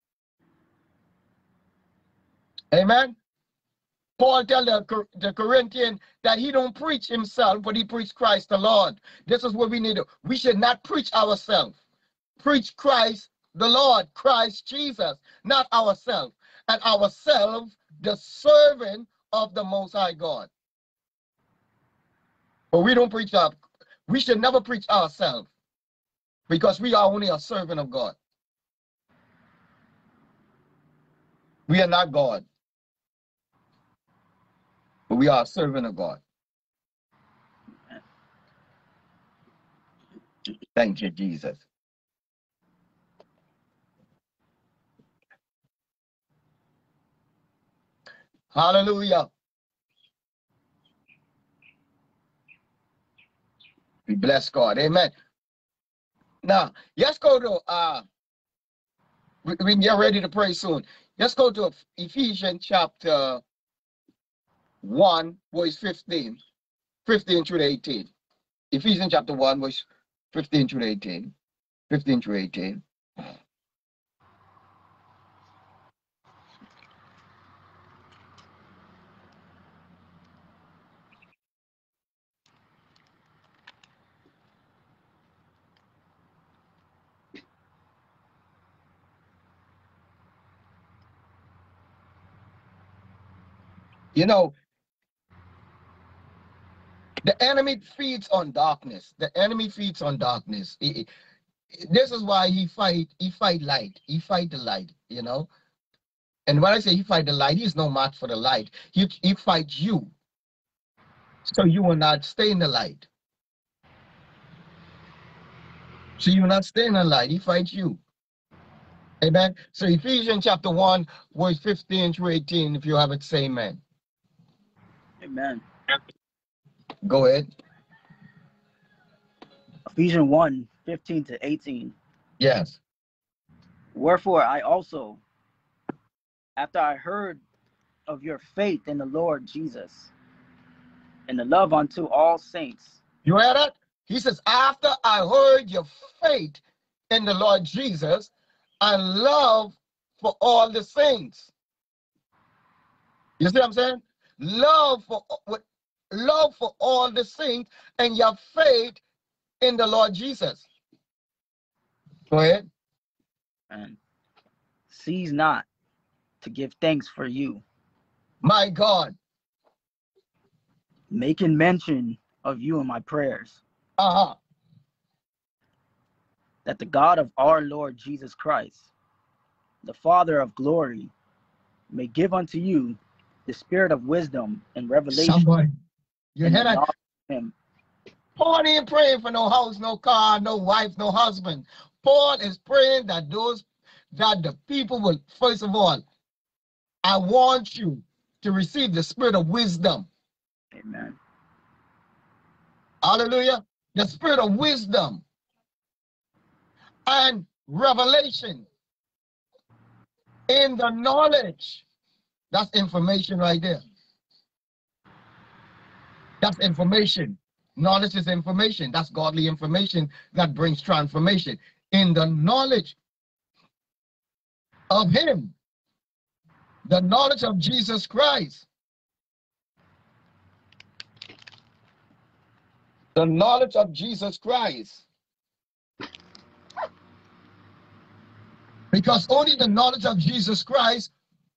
Amen. Paul tells the, the Corinthian that he don't preach himself, but he preached Christ the Lord. This is what we need to. We should not preach ourselves. Preach Christ the Lord, Christ Jesus, not ourselves. And ourselves the servant of the Most High God. But we don't preach our, we should never preach ourselves, because we are only a servant of God. We are not God, but we are a servant of God. Thank you, Jesus. Hallelujah. We bless God. Amen. Now, let's go to, uh, we, we can get ready to pray soon. Let's go to Ephesians chapter one, verse fifteen. fifteen through eighteen. Ephesians chapter one, verse fifteen through eighteen. fifteen through eighteen. You know, the enemy feeds on darkness. The enemy feeds on darkness. He, this is why he fight. He fight light. He fight the light. You know. And when I say he fight the light, he's no match for the light. He he fights you, so you will not stay in the light. So you will not stay in the light. He fights you. Amen. So Ephesians chapter one, verse fifteen through eighteen. If you have it, say amen. Amen. Go ahead. Ephesians one, fifteen to eighteen. Yes. Wherefore I also, after I heard of your faith in the Lord Jesus, and the love unto all saints. You heard that? He says, after I heard your faith in the Lord Jesus and love for all the saints. You see what I'm saying? Love for love for all the saints and your faith in the Lord Jesus. Go ahead. And cease not to give thanks for you. My God. Making mention of you in my prayers. Uh-huh. That the God of our Lord Jesus Christ, the Father of glory, may give unto you the spirit of wisdom and revelation. Somebody. You hear that? Him. Paul ain't praying for no house, no car, no wife, no husband. Paul is praying that those, that the people will, first of all, I want you to receive the spirit of wisdom. Amen. Hallelujah. The spirit of wisdom and revelation in the knowledge. That's information right there. That's information. Knowledge is information. That's godly information that brings transformation. In the knowledge of him, the knowledge of Jesus Christ, the knowledge of Jesus Christ. Because only the knowledge of Jesus Christ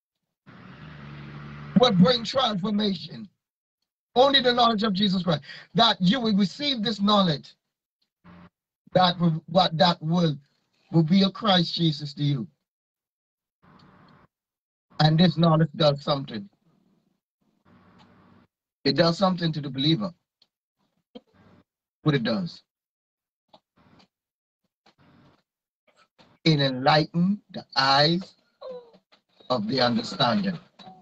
will bring transformation. Only the knowledge of Jesus Christ. That you will receive this knowledge that will, that will reveal Christ Jesus to you. And this knowledge does something. It does something to the believer. What it does. It enlightens the eyes of the understanding.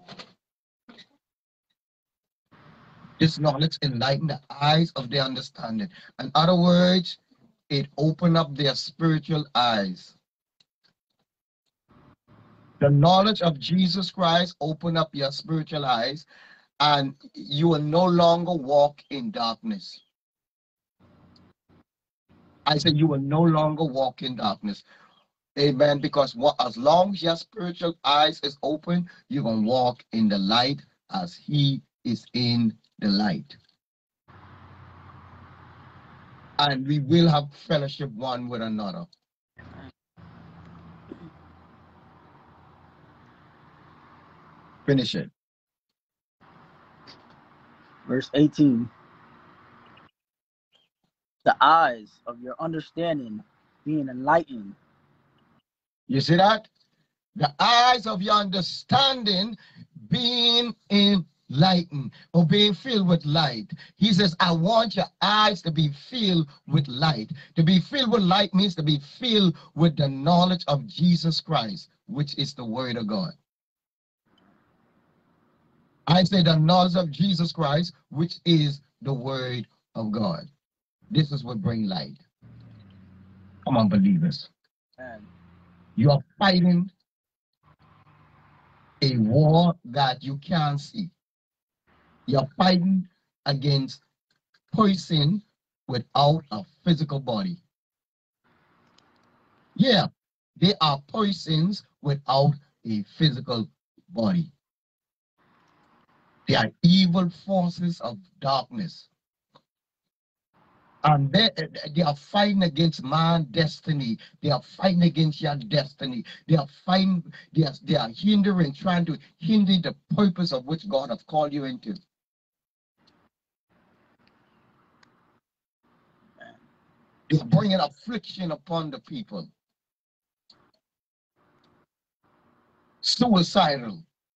This knowledge enlightens the eyes of the understanding. In other words, it opens up their spiritual eyes. The knowledge of Jesus Christ open up your spiritual eyes, and you will no longer walk in darkness. I said you will no longer walk in darkness. Amen. Because what, as long as your spiritual eyes is open, you're going to walk in the light as he is in the light. And we will have fellowship one with another. Finish it. Verse eighteen. The eyes of your understanding being enlightened. You see that? The eyes of your understanding being enlightened or being filled with light. He says, I want your eyes to be filled with light. To be filled with light means to be filled with the knowledge of Jesus Christ, which is the word of God. I say the knowledge of Jesus Christ, which is the word of God. This is what brings light. Come on, believers. And You are fighting a war that you can't see. You're fighting against person without a physical body. Yeah, they are persons without a physical body. They are evil forces of darkness. And they, they are fighting against man's destiny. They are fighting against your destiny. They are fighting, they are, they are hindering, trying to hinder the purpose of which God has called you into. They are bringing affliction upon the people. Suicidal.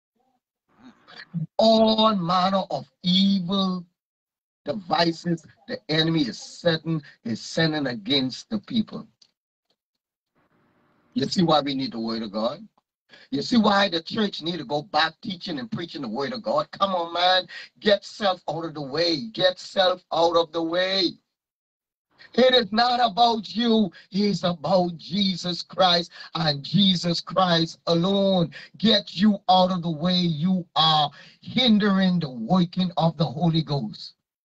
All manner of evil devices the enemy is setting, is sending against the people. You see why we need the word of God? You see why the church need to go back teaching and preaching the word of God? Come on, man. Get self out of the way. Get self out of the way. It is not about you. It's about Jesus Christ and Jesus Christ alone. Get you out of the way. You are hindering the working of the Holy Ghost.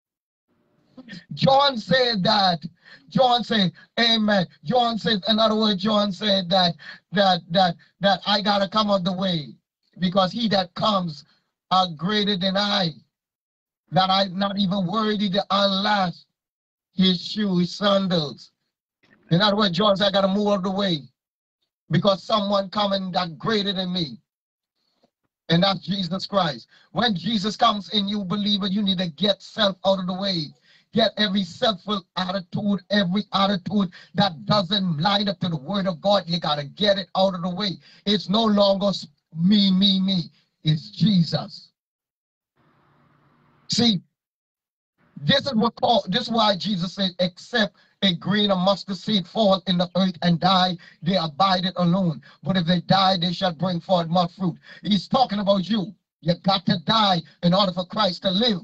John said that. John said, amen. John said, in other words, John said that that that that I gotta come out the way because he that comes are greater than I. That I'm not even worthy to unlash his shoes, his sandals. In other words, John said, I gotta move out of the way because someone coming that greater than me. And that's Jesus Christ. When Jesus comes in you, believer, you need to get self out of the way. Get every selfful attitude, every attitude that doesn't line up to the word of God. You got to get it out of the way. It's no longer me, me, me. It's Jesus. See, this is what called, this is why Jesus said, except a grain of mustard seed fall in the earth and die, they abide it alone. But if they die, they shall bring forth much fruit. He's talking about you. You got to die in order for Christ to live.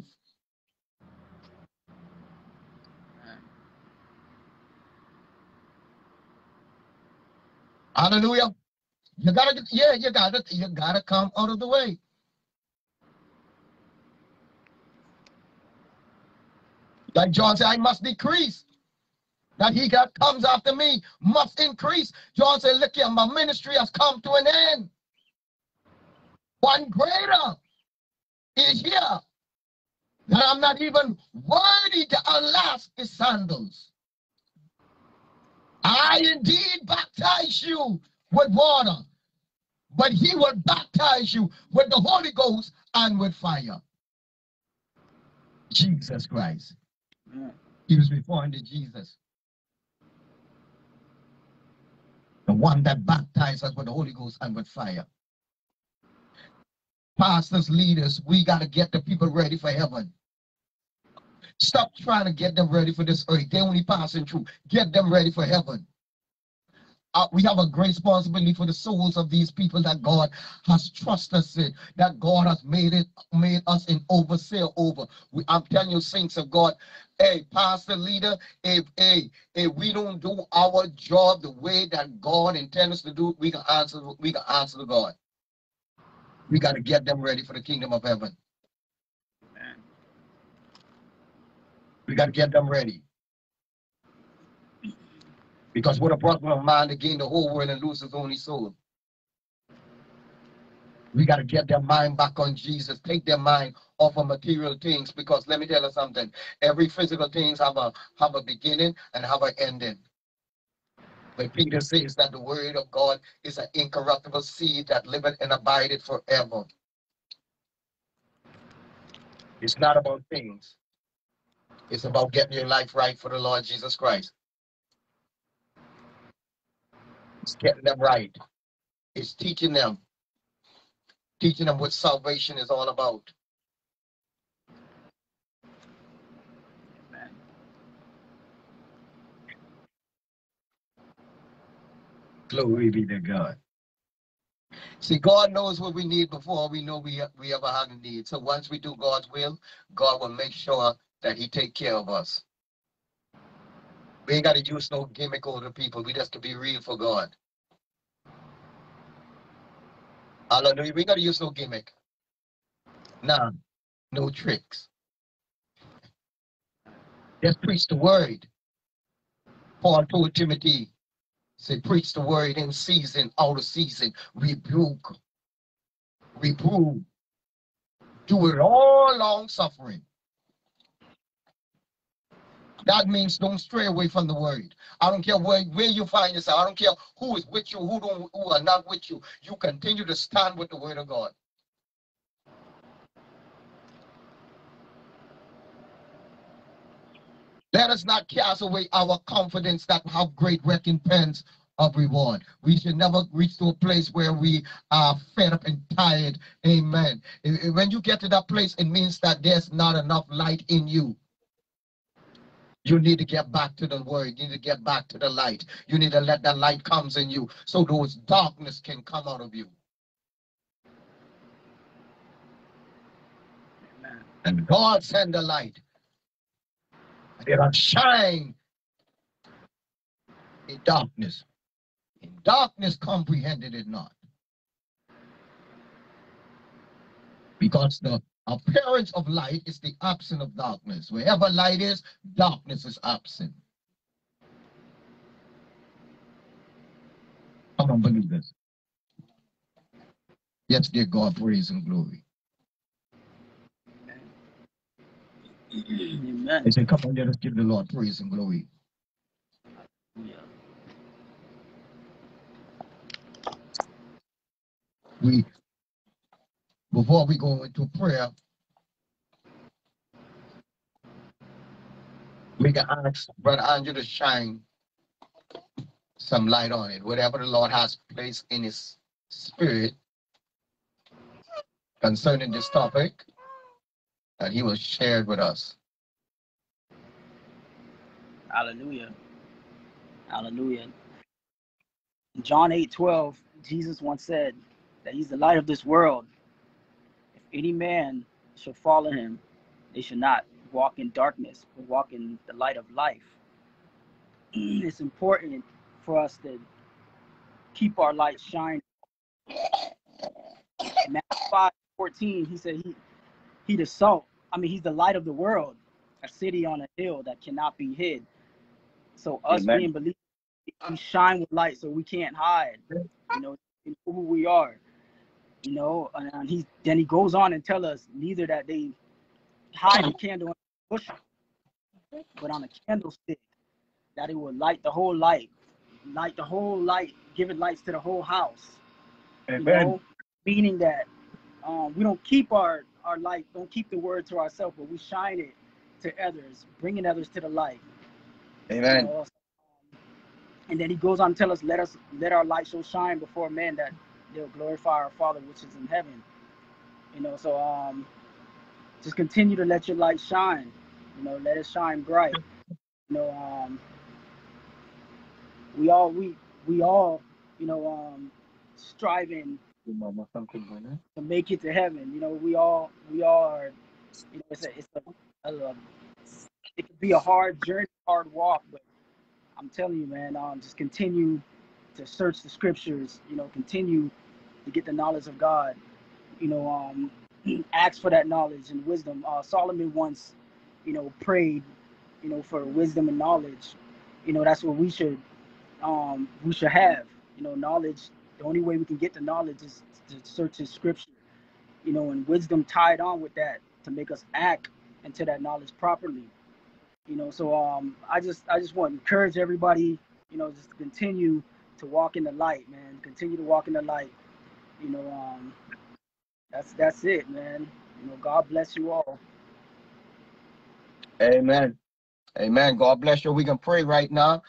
Hallelujah. You gotta, yeah, you gotta, you gotta come out of the way. Like John said, I must decrease. That he that comes after me must increase. John said, look here, my ministry has come to an end. One greater is here. That I'm not even worthy to unlash his sandals. I indeed baptize you with water, but he will baptize you with the Holy Ghost and with fire. Jesus Christ. He was referring to Jesus. The one that baptized us with the Holy Ghost and with fire. Pastors, leaders, we got to get the people ready for heaven. Stop trying to get them ready for this earth. They're only passing through. Get them ready for heaven. Uh, we have a great responsibility for the souls of these people that God has trusted us in, that God has made it, made us an overseer over. We, I'm telling you, saints of God, hey, pastor, leader, if, hey, if we don't do our job the way that God intends us to do, we can answer, we can answer to God. We got to get them ready for the kingdom of heaven. We got to get them ready. Because what a brother of mine to gain the whole world and lose his only soul. We got to get their mind back on Jesus. Take their mind off of material things. Because let me tell you something. Every physical things have a have a beginning and have an ending. But Peter says that the word of God is an incorruptible seed that liveth and abideth forever. It's not about things. It's about getting your life right for the Lord Jesus Christ. It's getting them right. It's teaching them. Teaching them what salvation is all about. Amen. Glory be to God. See, God knows what we need before we know we, we ever had a need. So once we do God's will, God will make sure that he take care of us. We ain't got to use no gimmick over people. We just to be real for God. Hallelujah. We got to use no gimmick. Nah, no tricks. Just preach the word. Paul told Timothy, say, preach the word in season, out of season, rebuke, reprove, do it all long suffering. That means don't stray away from the word. I don't care where, where you find yourself. I don't care who is with you, who don't, who are not with you. You continue to stand with the word of God. Let us not cast away our confidence that we have great recompense of reward. We should never reach to a place where we are fed up and tired. Amen. When you get to that place, it means that there's not enough light in you. You need to get back to the word. You need to get back to the light. You need to let that light comes in you so those darkness can come out of you. Amen. And God send the light. They don't shine in darkness. In darkness comprehended it not. Because the appearance of light is the absence of darkness. Wherever light is, darkness is absent. Come on, believers. Let's give God praise and glory. Amen. I say, come on, let us give the Lord praise and glory. Yeah. We, before we go into prayer, we can ask Brother Andrew to shine some light on it. Whatever the Lord has placed in his spirit concerning this topic, that he will share it with us. Hallelujah. Hallelujah. In John eight twelve, Jesus once said that he's the light of this world. If any man shall follow him, they should not walk in darkness, but walk in the light of life. It's important for us to keep our light shining. In Matthew five fourteen, he said he he the salt. I mean, he's the light of the world, a city on a hill that cannot be hid. So us Amen. being believers, we shine with light, so we can't hide. You know, who we are. You know, and he then he goes on and tell us neither that they hide the candle on the bush, but on a candlestick, that it will light the whole light, light the whole light, give it lights to the whole house. Amen. You know, meaning that um, we don't keep our our light, don't keep the word to ourselves, but we shine it to others, bringing others to the light. Amen. You know? And then he goes on to tell us, let us let our light so shine before men that they'll glorify our Father which is in heaven. You know, so um, just continue to let your light shine. You know, let it shine bright. You know, um, we all we we all you know um, striving to make it to heaven. You know, we all we all are. You know, it's a it's a, a it could be a hard journey, hard walk, but I'm telling you, man, um, just continue to search the scriptures. You know, continue to get the knowledge of God. You know, um, ask for that knowledge and wisdom. Uh, Solomon once, you know, prayed, you know, for wisdom and knowledge. You know, that's what we should, um, we should have. You know, knowledge. The only way we can get the knowledge is to search His scripture. You know, and wisdom tied on with that to make us act into that knowledge properly. You know, so um, I just, I just want to encourage everybody. You know, just to continue to walk in the light, man. Continue to walk in the light. You know, um, That's that's it, man. You know, God bless you all. Amen. Amen. God bless you. We can pray right now.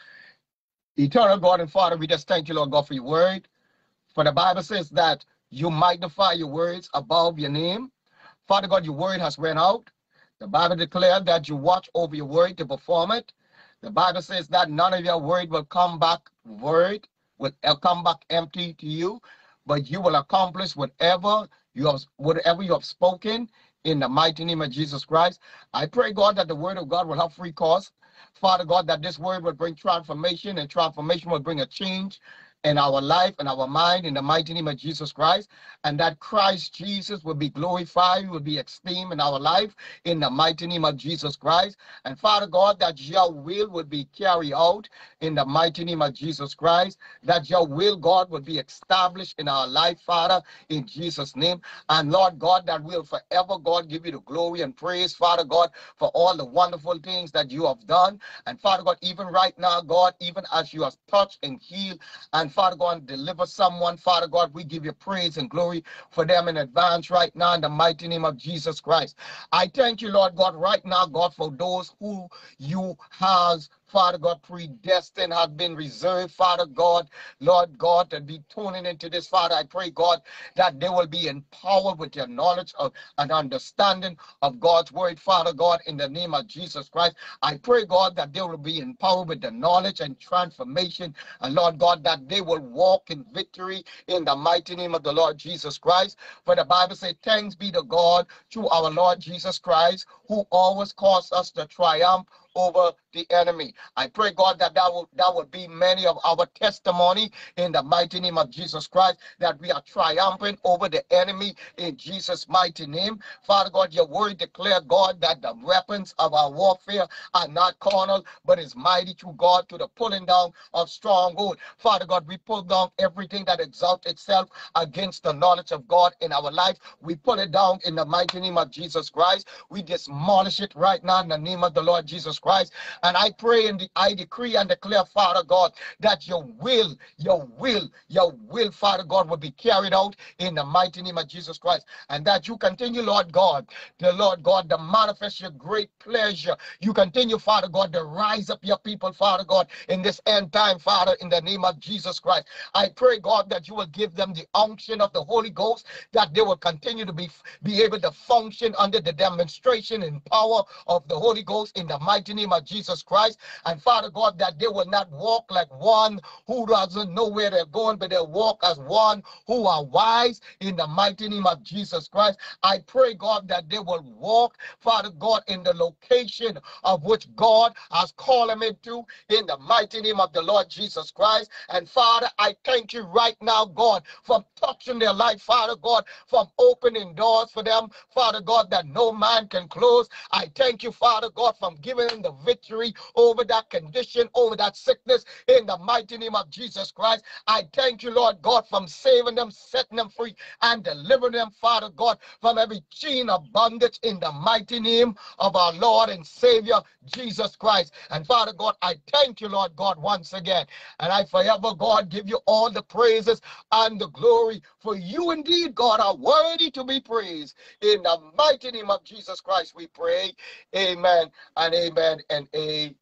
Eternal God and Father, we just thank you, Lord God, for your word. For the Bible says that you magnify your words above your name. Father God, your word has went out. The Bible declared that you watch over your word to perform it. The Bible says that none of your word will come back void, will come back empty to you, but you will accomplish whatever you have, whatever you have spoken in the mighty name of Jesus Christ. I pray, God, that the word of God will have free course. Father God, that this word will bring transformation, and transformation will bring a change in our life and our mind in the mighty name of Jesus Christ, and that Christ Jesus will be glorified, will be esteemed in our life in the mighty name of Jesus Christ. And Father God, that your will would be carried out in the mighty name of Jesus Christ, that your will, God, would be established in our life, Father, in Jesus' name. And Lord God, that will forever, God, give you the glory and praise, Father God, for all the wonderful things that you have done. And Father God, even right now, God, even as you have touched and healed and Father God, deliver someone, Father God, we give you praise and glory for them in advance right now in the mighty name of Jesus Christ. I thank you, Lord God, right now, God, for those who you has, Father God, predestined, have been reserved, Father God, Lord God, to be tuning into this, Father. I pray, God, that they will be empowered with your knowledge of and understanding of God's word, Father God, in the name of Jesus Christ. I pray, God, that they will be empowered with the knowledge and transformation, and Lord God, that they will walk in victory in the mighty name of the Lord Jesus Christ. For the Bible says, thanks be to God through our Lord Jesus Christ, who always caused us to triumph over the enemy. I pray, God, that that will, that will be many of our testimony in the mighty name of Jesus Christ, that we are triumphant over the enemy in Jesus' mighty name. Father God, your word declare, God, that the weapons of our warfare are not carnal, but is mighty through God to the pulling down of stronghold. Father God, we pull down everything that exalts itself against the knowledge of God in our life. We pull it down in the mighty name of Jesus Christ. We demolish it right now in the name of the Lord Jesus Christ. And I pray and I decree and declare, Father God, that your will, your will, your will, Father God, will be carried out in the mighty name of Jesus Christ. And that you continue, Lord God, the Lord God, to manifest your great pleasure. You continue, Father God, to rise up your people, Father God, in this end time, Father, in the name of Jesus Christ. I pray, God, that you will give them the unction of the Holy Ghost, that they will continue to be, be able to function under the demonstration and power of the Holy Ghost in the mighty name of Jesus Christ. And Father God, that they will not walk like one who doesn't know where they're going, but they'll walk as one who are wise in the mighty name of Jesus Christ. I pray, God, that they will walk, Father God, in the location of which God has called them into in the mighty name of the Lord Jesus Christ. And Father, I thank you right now, God, for touching their life, Father God, from opening doors for them, Father God, that no man can close. I thank you, Father God, from giving them the victory over that condition, over that sickness in the mighty name of Jesus Christ. I thank you, Lord God, from saving them, setting them free, and delivering them, Father God, from every chain of bondage in the mighty name of our Lord and Savior, Jesus Christ. And Father God, I thank you, Lord God, once again. And I forever, God, give you all the praises and the glory, for you indeed, God, are worthy to be praised. In the mighty name of Jesus Christ, we pray. Amen and amen and amen.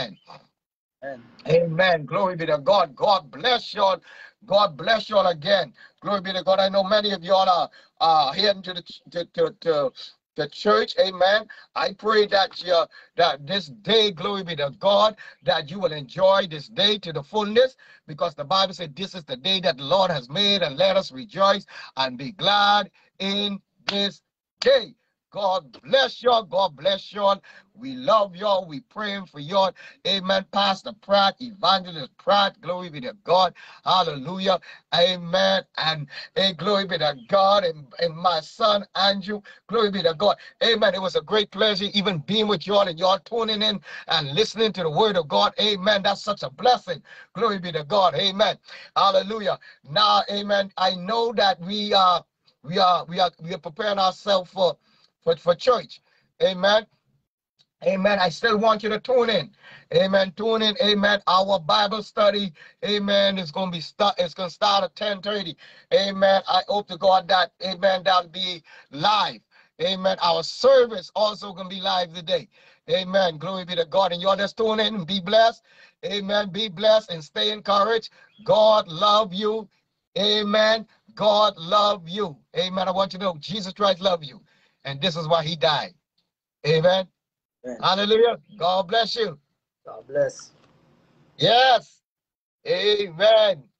Amen. Amen. Glory be to God. God bless y'all. God bless y'all again. Glory be to God. I know many of y'all are uh, heading to the to, to, to the church. Amen. I pray that you, that this day, glory be to God, that you will enjoy this day to the fullness, because the Bible said this is the day that the Lord has made, and let us rejoice and be glad in this day. God bless y'all. God bless y'all. We love y'all. We praying for y'all. Amen. Pastor Pratt, Evangelist Pratt, glory be to God. Hallelujah. Amen. And hey, glory be to God. And, and my son, Andrew, glory be to God. Amen. It was a great pleasure even being with y'all and y'all tuning in and listening to the word of God. Amen. That's such a blessing. Glory be to God. Amen. Hallelujah. Now, amen. I know that we are, we are, we are, we are preparing ourselves for For, for church. Amen. Amen. I still want you to tune in. Amen. Tune in. Amen. Our Bible study. Amen. It's going to be start. It's going to start at ten thirty. Amen. I hope to God that, amen, that'll be live. Amen. Our service also going to be live today. Amen. Glory be to God. And you all just tune in and be blessed. Amen. Be blessed and stay encouraged. God love you. Amen. God love you. Amen. I want you to know Jesus Christ love you. And this is why he died. Amen. Amen. Hallelujah. God bless you. God bless. Yes. Amen.